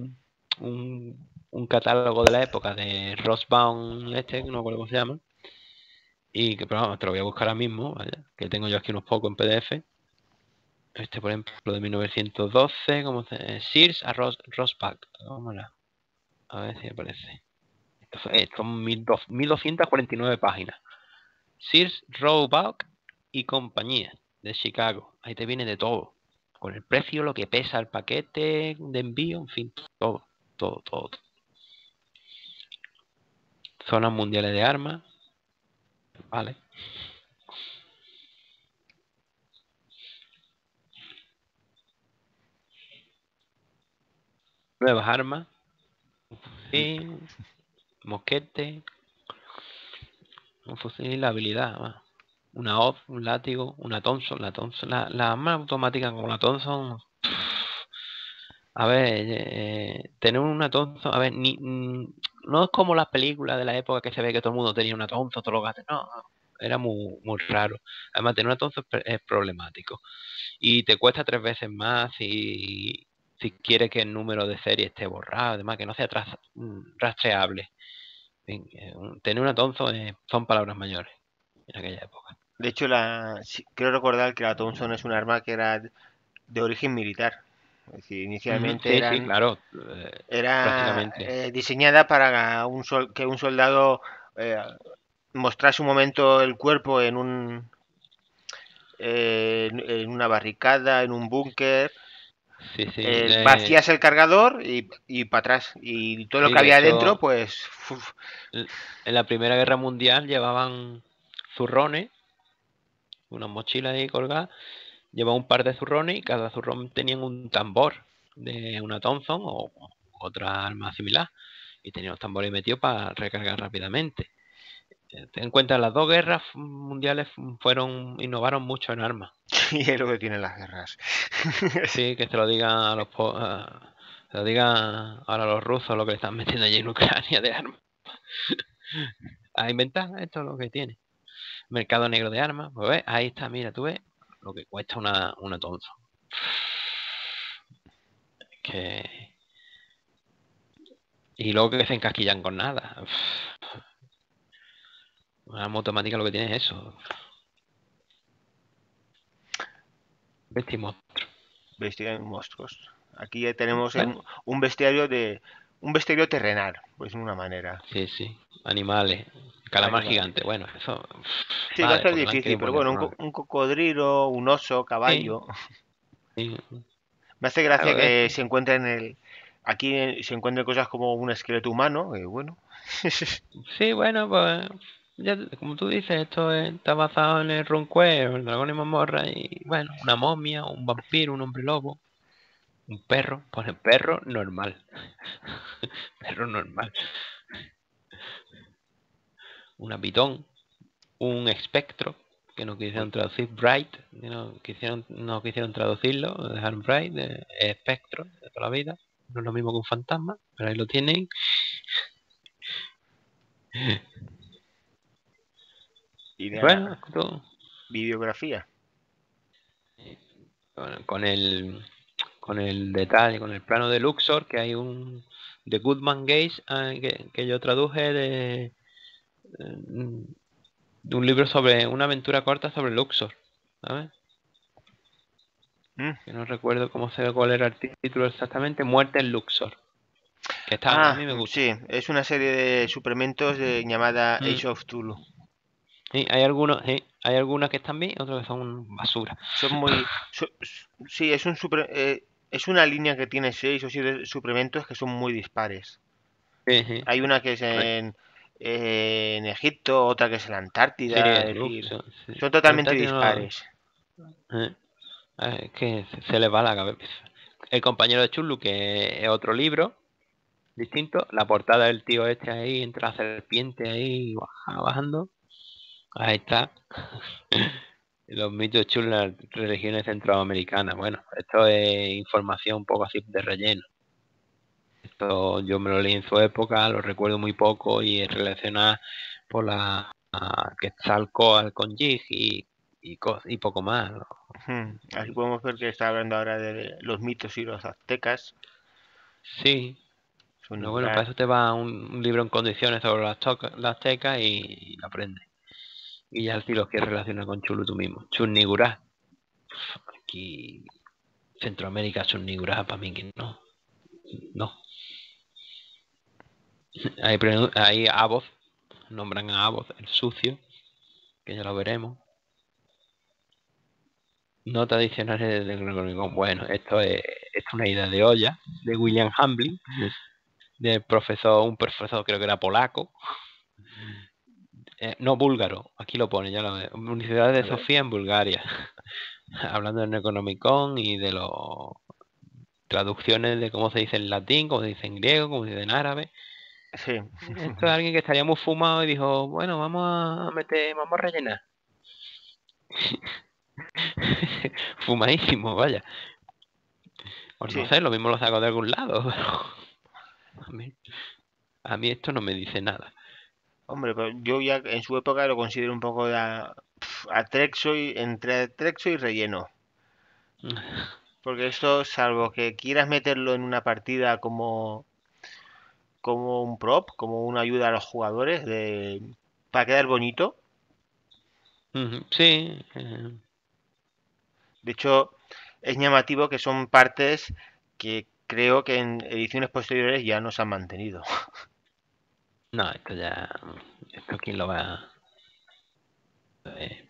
un catálogo de la época de Rossbound, que no me acuerdo cómo se llama, y que, pero vamos, te lo voy a buscar ahora mismo, vaya, que tengo yo aquí unos pocos en PDF. Por ejemplo, de 1912, Sears a Rossback. Vámonos, a ver si aparece. Son 1249 páginas. Sears, Roebuck y compañía de Chicago. Ahí te viene de todo. Con el precio, lo que pesa el paquete de envío, en fin, todo, todo, todo. Zonas mundiales de armas, vale. Nuevas armas, fusil, mosquete, un fusil, la habilidad, va. Una hoz, un látigo, una Thompson. La arma automática como la Thompson. A ver, tener una Thompson, a ver, no es como las películas de la época que se ve que todo el mundo tenía una Thompson, todos los gatos, no, era muy, muy raro. Además, tener una Thompson es problemático. Y te cuesta 3 veces más si quieres que el número de serie esté borrado, además que no sea rastreable. Tener una Thompson son palabras mayores en aquella época. De hecho, sí, creo recordar que la Thompson es un arma que era de origen militar. Es decir, inicialmente Sí, sí, claro, era prácticamente. diseñada para que un soldado eh, mostrase un momento el cuerpo en una barricada, en un búnker. Sí, sí. Vacías el cargador y para atrás. Y todo lo Sí, que de había dentro, hecho, pues... en la Primera Guerra Mundial llevaban zurrones, una mochila ahí colgada, llevaban un par de zurrones y cada zurrón tenía un tambor de una Thompson o otra arma similar. Y tenían los tambores metidos para recargar rápidamente. Ten en cuenta, las dos guerras mundiales innovaron mucho en armas. Y es lo que tienen las guerras. Sí, que se lo digan se lo digan ahora a los rusos lo que le están metiendo allí en Ucrania de armas. A inventar, esto es lo que tiene. Mercado negro de armas, pues ves, ahí está, mira, tú ves lo que cuesta una Thompson. Que... Y luego que se encasquillan con nada. Una arma automática lo que tiene es eso. Vestimos. Bestiarios monstruos. Aquí ya tenemos Bueno, un bestiario terrenal, pues de una manera. sí, sí. Animales. Calamar Animales. gigante. Bueno, eso. Sí, va a Vale, ser porque le han difícil, querido pero poner bueno, nombre. un cocodrilo, un oso, Sí, caballo. sí. Me hace gracia Claro, que se encuentren aquí se encuentren cosas como un esqueleto humano, bueno. sí, bueno, pues. Ya, como tú dices, está basado en el Runqué, el dragón y mazmorra, y bueno, una momia, un vampiro, un hombre lobo, un perro, pone perro normal. Perro normal. Una pitón, un espectro, que no quisieron traducir Bright, que no quisieron traducirlo, dejaron Bright, espectro de toda la vida. No es lo mismo que un fantasma, pero ahí lo tienen. Y Bueno, la todo, videografía. con el detalle, con el plano de Luxor, que hay un de Goodman Gates que yo traduje de un libro sobre una aventura corta sobre Luxor, ¿sabes? Mm. Que no recuerdo cuál era el título exactamente, Muerte en Luxor, que a Ah, mí me gusta. sí, es una serie de suplementos llamada Mm, Age of Tulu. sí, hay algunas que están bien, otras que son basura. Son muy... sí, es una línea que tiene 6 o 7 suplementos que son muy dispares. Sí, sí, Hay una que es en Egipto, otra que es en la sí, Antártida, es decir, Luxor, sí. son La totalmente Antártida no, dispares. es que se le va la cabeza. El compañero de Chulu, que es otro libro distinto, la portada del tío este ahí, entre la serpiente ahí, bajando. Ahí está. Los mitos chulos en las religiones centroamericanas. Bueno, esto es información un poco así de relleno. Esto yo me lo leí en su época, lo recuerdo muy poco y relaciona por la Quetzalcóatl con Jig y poco más, ¿no? Así podemos ver que está hablando ahora de los mitos y los aztecas. Sí, pero bueno, Sunigura. para eso te va un libro en condiciones sobre las aztecas y lo aprendes. Y ya si los quieres relacionar con Chulu tú mismo. Chunigurá. Aquí Centroamérica Chunigurá para mí que no. No. Ahí Aboz, nombran a Aboz, el sucio, que ya lo veremos. Nota adicional del Necronomicon. Bueno, esto es una idea de olla de William Hamblin, del profesor, un profesor creo que era polaco, no búlgaro, aquí lo pone, ya lo veo, Universidad de A ver. Sofía en Bulgaria, hablando del Necronomicon y de las traducciones de cómo se dice en latín, cómo se dice en griego, cómo se dice en árabe. Sí. Esto es alguien que estaría muy fumado y dijo, bueno, vamos a rellenar. Fumadísimo, vaya. Pues no Sí. sé, lo mismo lo saco de algún lado, pero a mí, a mí esto no me dice nada. Hombre, pero yo ya en su época lo considero un poco de atrexo y entre atrexo y relleno. Porque esto, salvo que quieras meterlo en una partida como un prop, como una ayuda a los jugadores para quedar bonito. Sí, De hecho, es llamativo que son partes que creo que en ediciones posteriores ya no se han mantenido. no, esto quién lo va eh,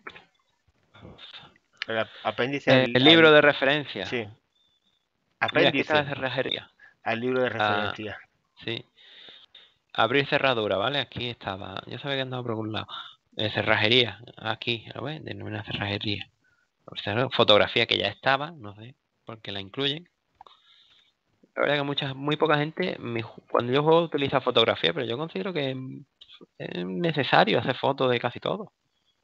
El apéndice el libro de referencia. sí, Mira, aquí está apéndice la cerrajería. al libro de Ah, referencia. sí. Abrir cerradura, ¿vale? Aquí estaba. Yo sabía que andaba por algún lado. Cerrajería. Aquí, ¿lo ves? Denomina cerrajería. Fotografía que ya estaba, no sé por qué la incluyen. La verdad que muy poca gente, cuando yo juego utiliza fotografía, pero yo considero que es necesario hacer fotos de casi todo.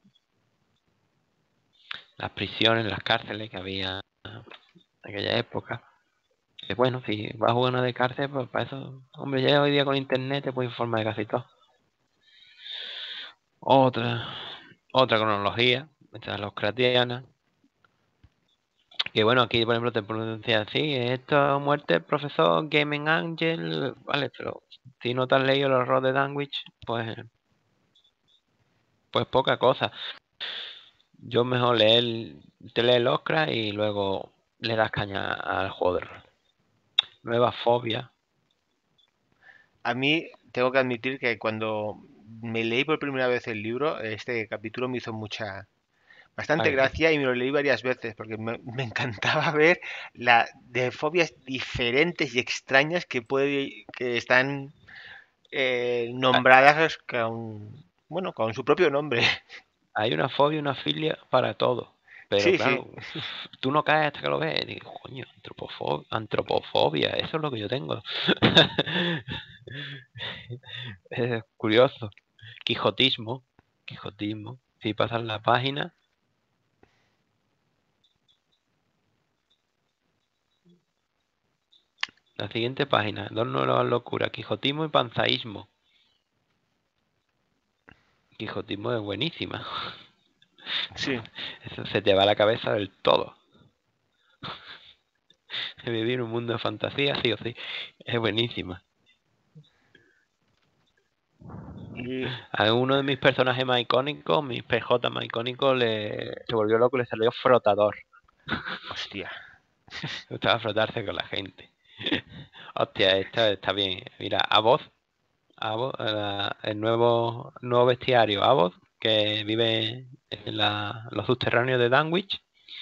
Las prisiones, las cárceles que había en aquella época. Que bueno, si vas a jugar una de cárcel, pues para eso, hombre, ya hoy día con internet te puedes informar de casi todo. Otra, otra cronología, esta es los cratiana. Que bueno, aquí por ejemplo te pronuncia así, esto muerte el profesor Gaming Angel, vale, pero si no te has leído los error de Danwich, pues poca cosa. Yo mejor te lees el Oscar y luego le das caña al juego de rol. Nueva fobia. A mí tengo que admitir que cuando me leí por primera vez el libro, este capítulo me hizo ¿A bastante que sí? gracia y me lo leí varias veces porque me encantaba ver la de fobias diferentes y extrañas que están Ah, nombradas con, bueno, con su propio nombre. hay una fobia, una filia para todo. Pero Sí, sí, claro, tú no caes hasta que lo ves. Y digo, coño, antropofobia, eso es lo que yo tengo. Es curioso. Quijotismo. Quijotismo. Si pasas la página, la siguiente página, dos nuevas locuras, Quijotismo y panzaísmo. Quijotismo es buenísima. sí. Eso se te va a la cabeza del todo. Vivir en un mundo de fantasía, sí o sí. Es buenísima. Y, A uno de mis personajes más icónicos, mis PJ más icónicos, se volvió loco y le salió frotador. hostia, Le gustaba frotarse con la gente. Hostia, esta está bien. Mira, Avoz, el nuevo bestiario, Avoz, que vive en los subterráneos de Danwich.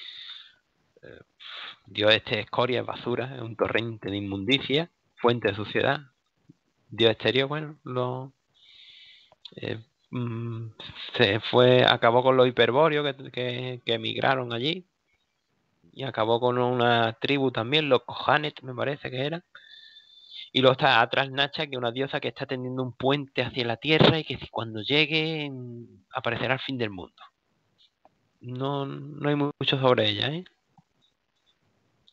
Dios este escoria, es basura, es un torrente de inmundicia, fuente de suciedad. Dios exterior, bueno, eh, mm, acabó con los hiperbóreos que emigraron allí y acabó con una tribu también, los Kohanet me parece que era. Y luego está atrás Nacha, que es una diosa que está tendiendo un puente hacia la tierra y que cuando llegue aparecerá el fin del mundo. No hay mucho sobre ella, ¿eh?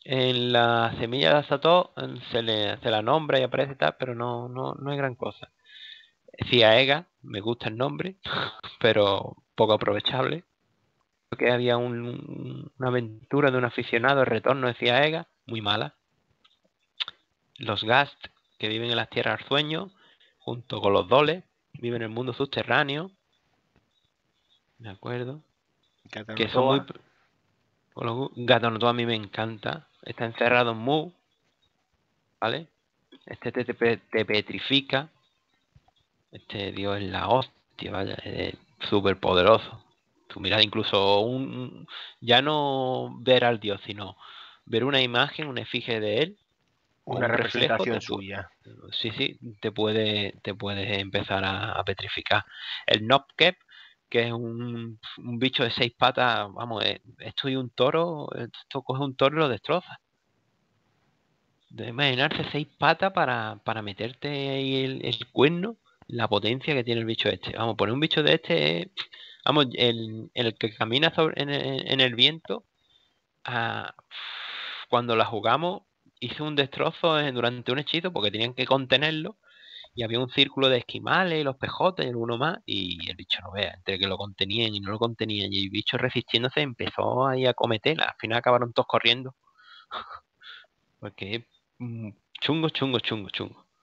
En la semilla de Azatoth se la nombra y aparece y tal, pero no hay gran cosa. Ciaega, me gusta el nombre, pero poco aprovechable. Creo que había una aventura de un aficionado, el retorno de Ciaega, muy mala. Los Gast, que viven en las tierras sueños, junto con los Doles, viven en el mundo subterráneo, ¿de acuerdo? Que son muy... Catanotoa. Gatonoto a mí me encanta. Está encerrado en Mu, ¿vale? Este te petrifica. Este dios es la hostia, vaya, es súper poderoso. Tu mirada, incluso ya no ver al dios, sino ver una imagen, una efigie de él, o Una un reflejo, representación suya. sí, te puede empezar a petrificar. El Nopkep, que es un bicho de 6 patas, vamos, esto y un toro, esto coge un toro y lo destroza. De imaginarse 6 patas para meterte ahí el cuerno, la potencia que tiene el bicho este. Vamos, poner un bicho de este es, vamos, el que camina en el viento, ah, cuando la jugamos, hice un destrozo durante un hechizo porque tenían que contenerlo y había un círculo de esquimales y los pejotes y alguno más y el bicho no vea, entre que lo contenían y no lo contenían y el bicho resistiéndose empezó ahí a cometerla. Al final acabaron todos corriendo porque es chungo.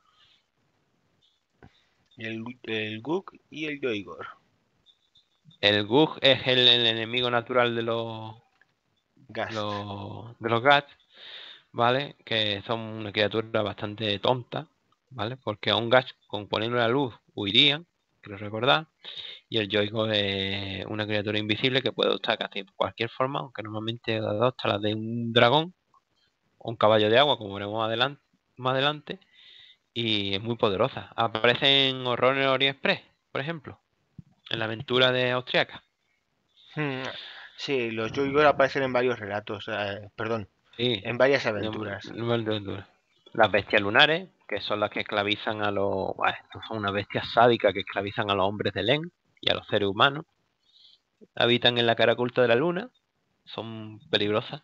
El Guk y el Yoigor. El Gug es el enemigo natural Gast. de los Gats, ¿vale? Que son una criatura bastante tonta, ¿vale? Porque a un Gat con ponerle la luz huirían, creo recordar. Y el Yoigo es una criatura invisible que puede adoptar casi cualquier forma, aunque normalmente adopta la de un dragón o un caballo de agua, como veremos más adelante, y es muy poderosa. Aparece en Horror en Orient Express, por ejemplo, en la aventura de Austriaca. Hmm, sí, los Yoigor aparecen en varios relatos, perdón, Sí, en varias aventuras. las bestias lunares, que son las que esclavizan a los... Bueno, estos son unas bestias sádicas que esclavizan a los hombres de Len y a los seres humanos. Habitan en la cara oculta de la luna, son peligrosas.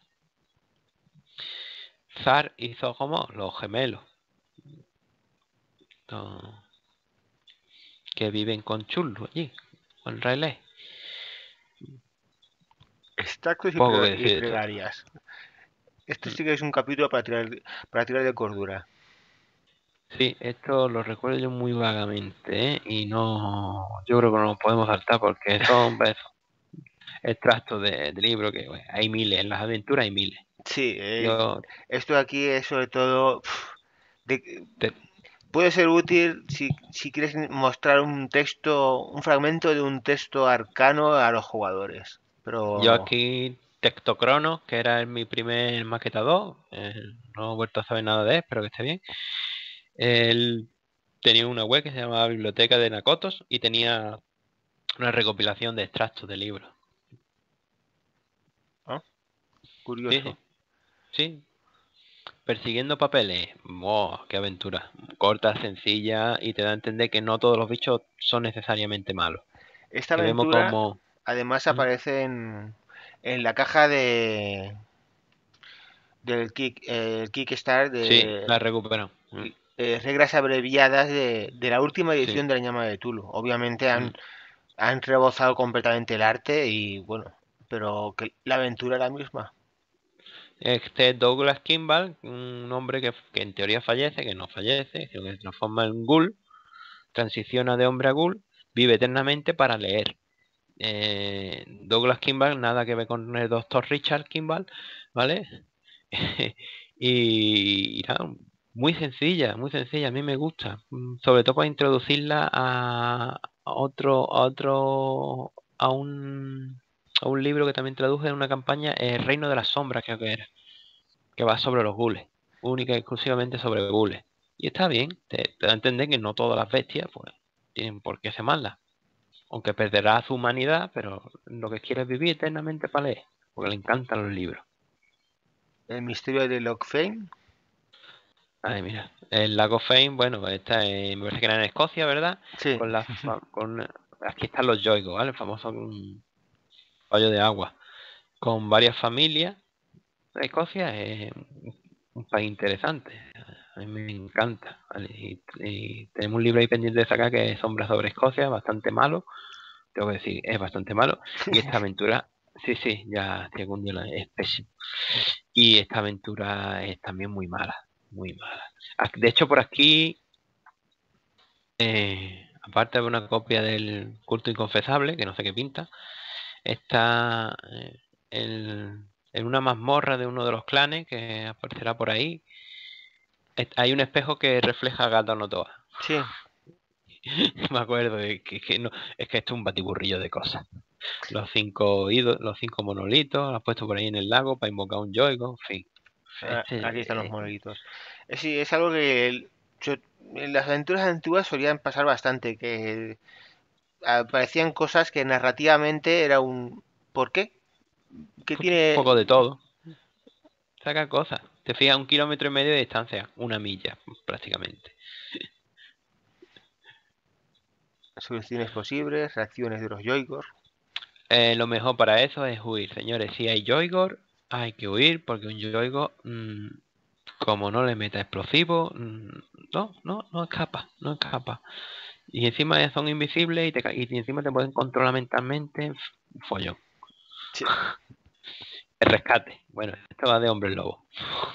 Zar y Zohomo, los gemelos, los que viven con Chullu allí, con Rayleigh. Extractos Poco que y decir de esto. plegarias. Esto sí que es un capítulo para tirar de cordura. Sí, esto lo recuerdo yo muy vagamente, ¿eh? Y no, yo creo que no lo podemos saltar porque son extractos de libros que bueno, hay miles, en las aventuras hay miles. Sí, Yo esto de aquí es sobre todo... de- te, puede ser útil si quieres mostrar un texto, un fragmento de un texto arcano a los jugadores. Yo Pero... aquí Tectocronos, que era mi primer maquetador, no he vuelto a saber nada de él, espero que esté bien. Él tenía una web que se llamaba Biblioteca de Nakotos y tenía una recopilación de extractos de libros. ¿no? Sí, Curioso. sí. Persiguiendo papeles. ¡Oh, qué aventura! Corta, sencilla y te da a entender que no todos los bichos son necesariamente malos. Esta Que vemos aventura como... además ¿Mm? aparece en la caja el Kickstarter Sí, de la recupero. reglas abreviadas de la última Sí. edición de la llama de Tulu. Obviamente Mm. han rebozado completamente el arte y bueno, pero que la aventura es la misma. Este Douglas Kimball, un hombre que en teoría fallece, que no fallece, sino que se transforma en ghoul, transiciona de hombre a ghoul, vive eternamente para leer. Douglas Kimball, nada que ver con el doctor Richard Kimball, ¿vale? y nada, muy sencilla, a mí me gusta, sobre todo para introducirla a un libro que también traduje en una campaña, El Reino de las Sombras, creo que era, que va sobre los gules, única y exclusivamente sobre gules. Y está bien, te da a entender que no todas las bestias pues tienen por qué ser malas, aunque perderá su humanidad, pero lo que quiere es vivir eternamente para leer, porque le encantan los libros. El misterio de Lockfane. Ay, mira, el lago Fame, bueno, me parece que era en Escocia, ¿verdad? Sí, Con aquí están los yoigos, ¿vale? El famoso caballo de agua, con varias familias Escocia es un país interesante. A mí me encanta. ¿Vale? Y tenemos un libro ahí pendiente de sacar que es Sombras sobre Escocia, bastante malo. Tengo que decir, es bastante malo. Y esta aventura, sí, ya algún día es pésimo. Y esta aventura es también muy mala, muy mala. De hecho, por aquí, aparte de una copia del Culto Inconfesable, que no sé qué pinta, está en una mazmorra de uno de los clanes que aparecerá por ahí. Hay un espejo que refleja a Galdón Notoa. Sí, Me acuerdo de que no, es que esto es un batiburrillo de cosas. Los cinco monolitos, los has puesto por ahí en el lago para invocar un yoigo, en fin. aquí están los Este, monolitos. Sí, es algo que en las aventuras antiguas solían pasar bastante, que aparecían cosas que narrativamente era un ¿por qué? ¿Qué un tiene poco de todo. Saca cosas. Te fijas 1,5 kilómetros de distancia, 1 milla prácticamente. soluciones posibles, reacciones de los yoigos? Lo mejor para eso es huir, señores. Si hay Yoigor, hay que huir porque un Yoigo, como no le meta explosivo, no escapa, no escapa. Y encima son invisibles y encima te pueden controlar mentalmente. Follón. Sí. El rescate. Bueno, esto va de hombres lobo.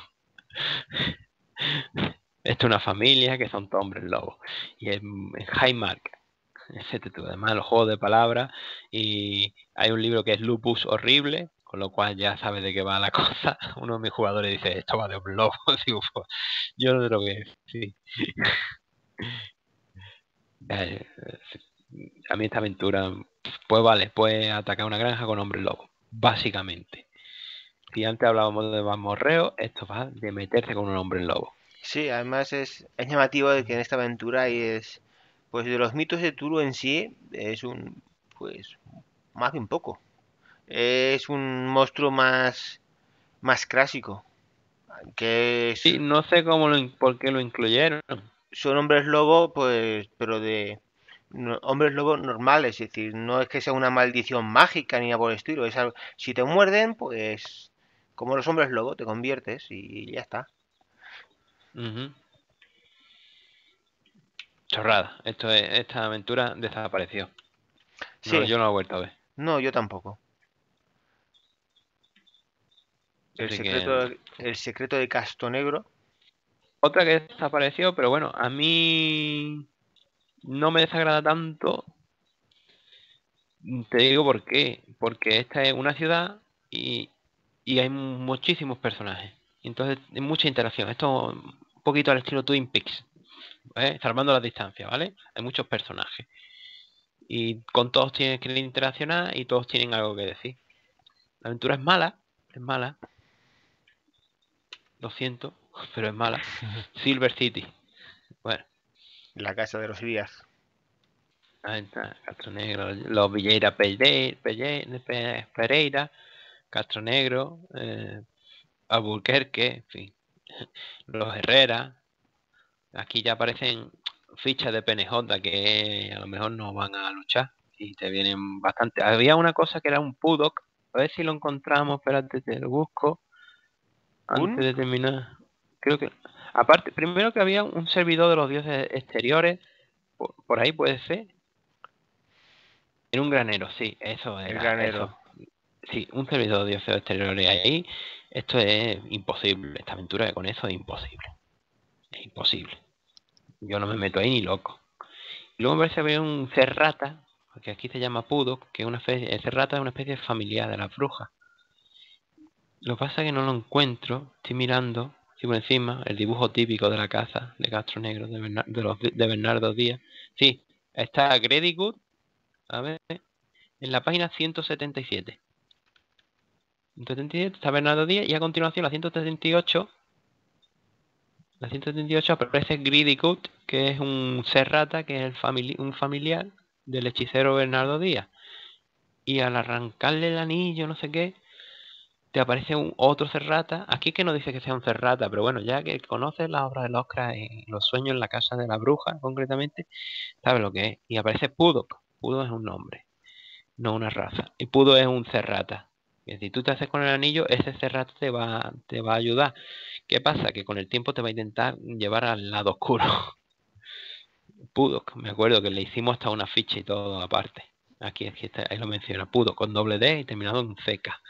Esto es una familia que son todos hombres lobos. Y en Highmark, ese título. Además, los juegos de palabras. Y hay un libro que es Lupus Horrible, con lo cual ya sabes de qué va la cosa. Uno de mis jugadores dice, esto va de un lobo. Digo, pues, yo no sé lo que es. Sí. Eh, a mí esta aventura, pues vale, puedes atacar una granja con hombres lobo. Básicamente. Si antes hablábamos de mazmorreo, esto va de meterse con un hombre lobo. Sí, además es llamativo de que en esta aventura es, pues de los mitos de Tulu en sí, es pues, más bien poco. Es un monstruo más clásico, que Y no sé por qué lo incluyeron. son hombres lobo, pues, pero hombres lobo normales, es decir, no es que sea una maldición mágica ni nada por el estilo, si te muerden, pues, como los hombres lobo, te conviertes y ya está. Ujú. Chorrada. Esta aventura desapareció. No, Sí, yo no la he vuelto a ver. no, yo tampoco. El Así secreto, que el secreto de Casto Negro. otra que desapareció, pero bueno, a mí no me desagrada tanto. Te digo por qué. Porque esta es una ciudad y, y hay muchísimos personajes. Entonces, hay mucha interacción. Esto es un poquito al estilo Twin Peaks, ¿vale? Salvando las distancias, ¿vale? Hay muchos personajes. Y con todos tienes que interaccionar y todos tienen algo que decir. La aventura es mala, lo siento, pero es mala. Silver City. Bueno, La casa de los días. ahí está, Castro Negro, los Villeira Pereira, Castro Negro, Alburquerque, en fin, los Herrera. Aquí ya aparecen fichas de PNJ que a lo mejor no van a luchar y te vienen bastante. Había una cosa que era un Pudok, a ver si lo encontramos, espérate, te lo busco antes ¿Un? de terminar. Creo que, aparte, primero que había un servidor de los dioses exteriores, por ahí puede ser. En un granero, sí, eso El era, granero. eso. Sí, un servidor de dioses exteriores ahí. Esto es imposible. Esta aventura con eso es imposible. Es imposible. Yo no me meto ahí ni loco. Y luego me parece que había un cerrata, que aquí se llama Pudo, que es una especie, el cerrata es una especie familiar de las brujas. Lo que pasa es que no lo encuentro. Estoy mirando, estoy por encima, el dibujo típico de la casa de Castro Negro de Bernardo Díaz. Sí, está Grady Good, a ver, en la página 177. 177 está Bernardo Díaz y a continuación la 178 aparece Greedy Cut, que es un serrata, que es un familiar del hechicero Bernardo Díaz. Y al arrancarle el anillo, no sé qué, te aparece otro serrata. Aquí es que no dice que sea un serrata, pero bueno, ya que conoces la obra de Lovecraft y los sueños en la casa de la bruja, concretamente, sabes lo que es. Y aparece Pudok. Pudok es un nombre, no una raza. Y Pudo es un serrata. Que si tú te haces con el anillo, ese cerrato te va a ayudar. ¿Qué pasa? Que con el tiempo te va a intentar llevar al lado oscuro. Pudok, me acuerdo que le hicimos hasta una ficha y todo aparte. Aquí está, ahí lo menciona. Pudok con doble D y terminado en CK.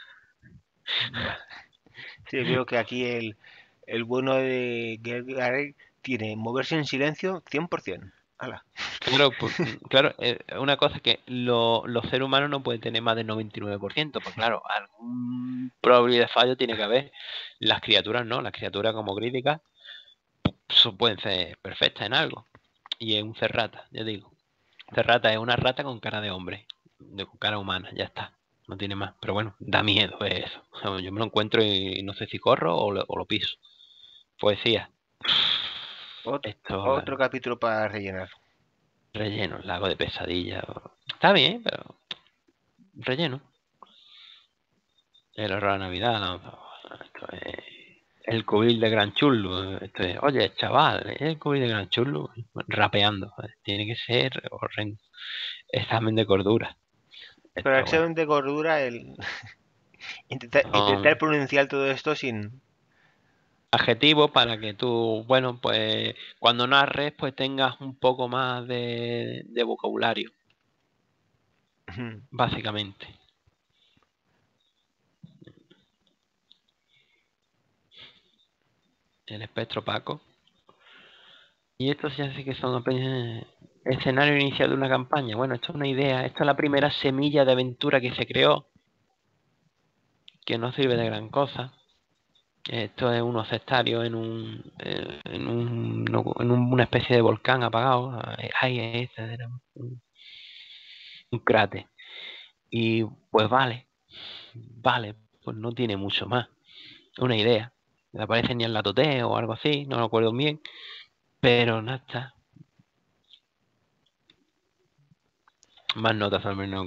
Sí, veo que aquí el bueno de Gergare tiene moverse en silencio 100%. ¡Hala! Claro, claro, una cosa es que los seres humanos no pueden tener más del 99%, pues claro, algún probabilidad de fallo tiene que haber. Las criaturas no, las criaturas como críticas pueden ser perfectas en algo. Y es un cerrata, ya digo. Cerrata es una rata con cara de hombre, con cara humana, ya está. No tiene más. Pero bueno, da miedo eso. O sea, yo me lo encuentro y no sé si corro o lo piso. Poesía. Esto, Otro capítulo para rellenar. relleno, lago de pesadilla. Está bien, pero relleno. El horror de Navidad, no, esto es el cubil de Gran Churlu. Esto es, oye, chaval, el cubil de Gran Churlu rapeando. Tiene que ser horrendo. Examen de cordura. Pero Esto, bueno. examen de gordura, el intentar Son pronunciar todo esto sin... adjetivos para que tú, bueno, pues cuando narres, pues tengas un poco más de vocabulario, básicamente. El espectro opaco. Y estos ya sí que son apenas escenario inicial de una campaña. Bueno, esto es una idea, esto es la primera semilla de aventura que se creó, que no sirve de gran cosa. Esto es unos sectarios en una especie de volcán apagado. Ay, este era un cráter. Y pues vale, pues no tiene mucho más. Una idea. Me aparece ni en la tote o algo así, no lo recuerdo bien. Pero nada está. Más notas al menos.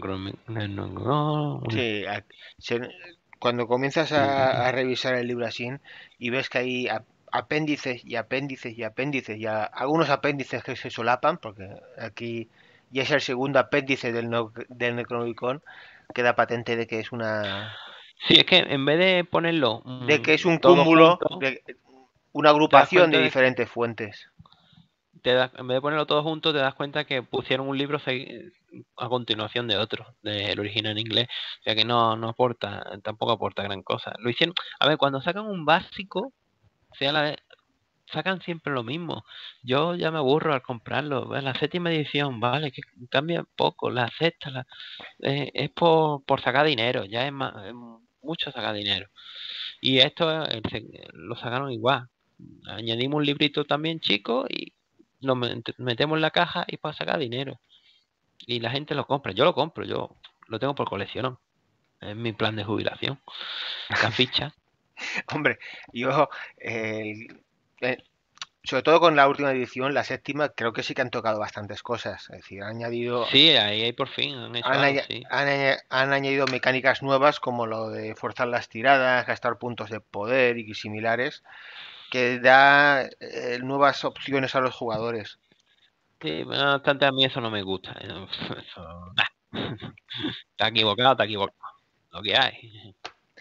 Sí, se- cuando comienzas a revisar el libro así y ves que hay apéndices y apéndices y apéndices y algunos apéndices que se solapan, porque aquí ya es el segundo apéndice del Necronomicon, queda patente de que es Sí, es que en vez de ponerlo de que es un todo cúmulo junto, de una te das agrupación de cuenta de que diferentes fuentes. en vez de ponerlo todo junto, te das cuenta que pusieron un libro a continuación de otro, del original en inglés. O sea que no aporta, tampoco aporta gran cosa. Lo hicieron, a ver, cuando sacan un básico, sea sacan siempre lo mismo. Yo ya me aburro al comprarlo. La séptima edición, vale, que cambia poco. La sexta, es por sacar dinero, ya es más, es mucho sacar dinero. Y esto lo sacaron igual. Añadimos un librito también chico y lo metemos en la caja y para sacar dinero. Y la gente lo compra. Yo lo compro, yo lo tengo por colección. Es mi plan de jubilación. La ficha. Hombre, yo el- eh, sobre todo con la última edición, la séptima, creo que sí que han tocado bastantes cosas. Es decir, Sí, ahí por fin han hecho algo, sí. han añadido mecánicas nuevas como lo de forzar las tiradas, gastar puntos de poder y similares, que da nuevas opciones a los jugadores. Sí, no obstante, a mí eso no me gusta. Eso, nah. Está equivocado, está equivocado. Lo que hay.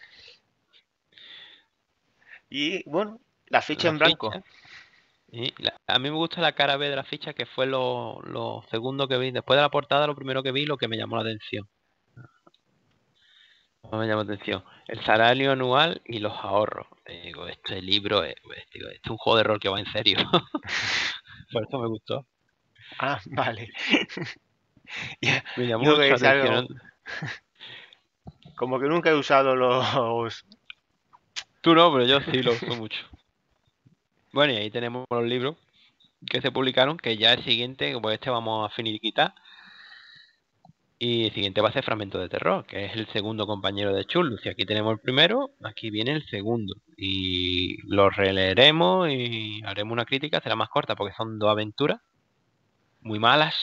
Y bueno, la ficha La en blanco. ficha. A mí me gusta la cara B de la ficha, que fue lo segundo que vi. Después de la portada, lo primero que vi, lo que me llamó la atención. No me llamó la atención. El salario anual y los ahorros. Digo, este libro digo, este es un juego de rol que va en serio. Por eso me gustó. Ah, vale. Ya, Me llamó yo que mucho la es algo atención. como que nunca he usado los... Tú no, pero yo sí lo uso mucho. Bueno, y ahí tenemos los libros que se publicaron, que ya el siguiente, pues este vamos a finiquitar. Y el siguiente va a ser Fragmento de Terror, que es el segundo compañero de Chullu. Si aquí tenemos el primero, aquí viene el segundo. Y lo releeremos y haremos una crítica, será más corta porque son dos aventuras muy malas,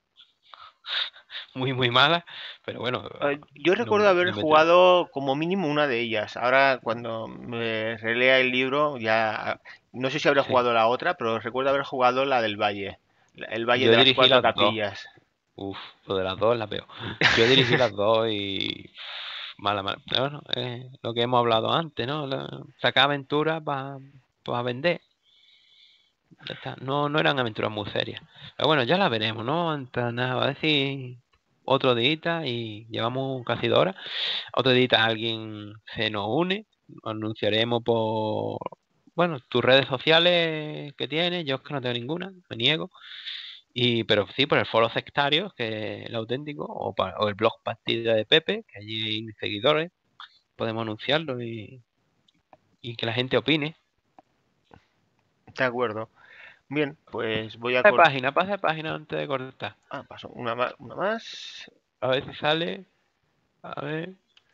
muy malas. Pero bueno, Yo no, recuerdo haber no meterá. jugado como mínimo una de ellas. Ahora, cuando me relea el libro, ya no sé si habré Sí. jugado la otra, pero recuerdo haber jugado la del Valle, el Valle Yo de las dirigí Cuatro las dos. Capillas. Uf, lo de las dos es la peor. Yo dirigí las dos y Mala, mala. Pero bueno, lo que hemos hablado antes, ¿no? Sacar aventuras para vender. Ya está. No, no eran aventuras muy serias. Pero bueno, ya las veremos, ¿no? Entonces, nada, a ver si otro día y llevamos casi 2 horas. Otro día alguien se nos une. Anunciaremos por, bueno, tus redes sociales que tienes. Yo es que no tengo ninguna, me niego. Pero sí, por el foro sectario, que es el auténtico, o el blog Partida de Pepe, que allí hay seguidores, podemos anunciarlo y que la gente opine. De acuerdo. Bien, pues voy a cortar. Pasa de página antes de cortar. Ah, paso. Una más, una más. A ver si sale. A ver.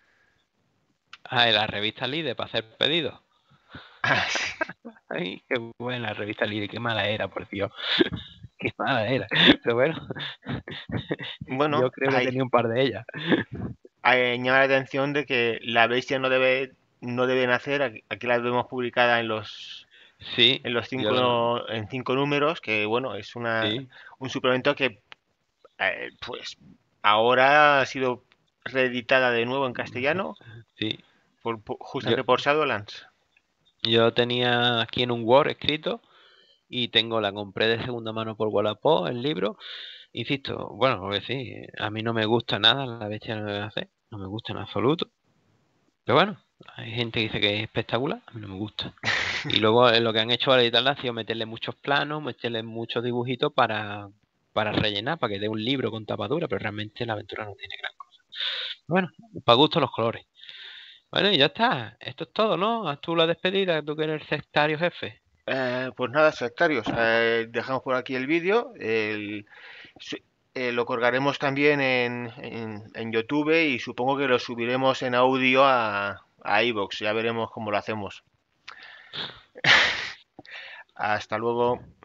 Ah, en la revista Líder para hacer pedidos. Ah, sí. Ay, qué buena la revista Líder, qué mala era, por Dios. Qué mala era. Pero bueno, Bueno, yo creo que tenía un par de ellas. llama la atención de que la bestia no debe nacer. Aquí la vemos publicada Sí, en los yo lo. en 5 números, que bueno, es Sí, un suplemento que pues ahora ha sido reeditada de nuevo en castellano sí. Yo, justamente por Shadowlands. yo tenía aquí en un Word escrito y la compré de segunda mano por Wallapop, el libro. Insisto, bueno, porque sí, a mí no me gusta nada la bestia no debe hacer, no me gusta en absoluto. Pero bueno, hay gente que dice que es espectacular, a mí no me gusta. Y luego lo que han hecho al editarla ha sido meterle muchos planos, meterle muchos dibujitos para rellenar, para que dé un libro con tapadura, pero realmente la aventura no tiene gran cosa. Bueno, para gusto los colores. Bueno, y ya está. Esto es todo, ¿no? Haz tú la despedida, tú que eres el sectario jefe. Pues nada, sectarios, dejamos por aquí el vídeo. Su- lo colgaremos también en YouTube y supongo que lo subiremos en audio a iVoox. Ya veremos cómo lo hacemos. Hasta luego.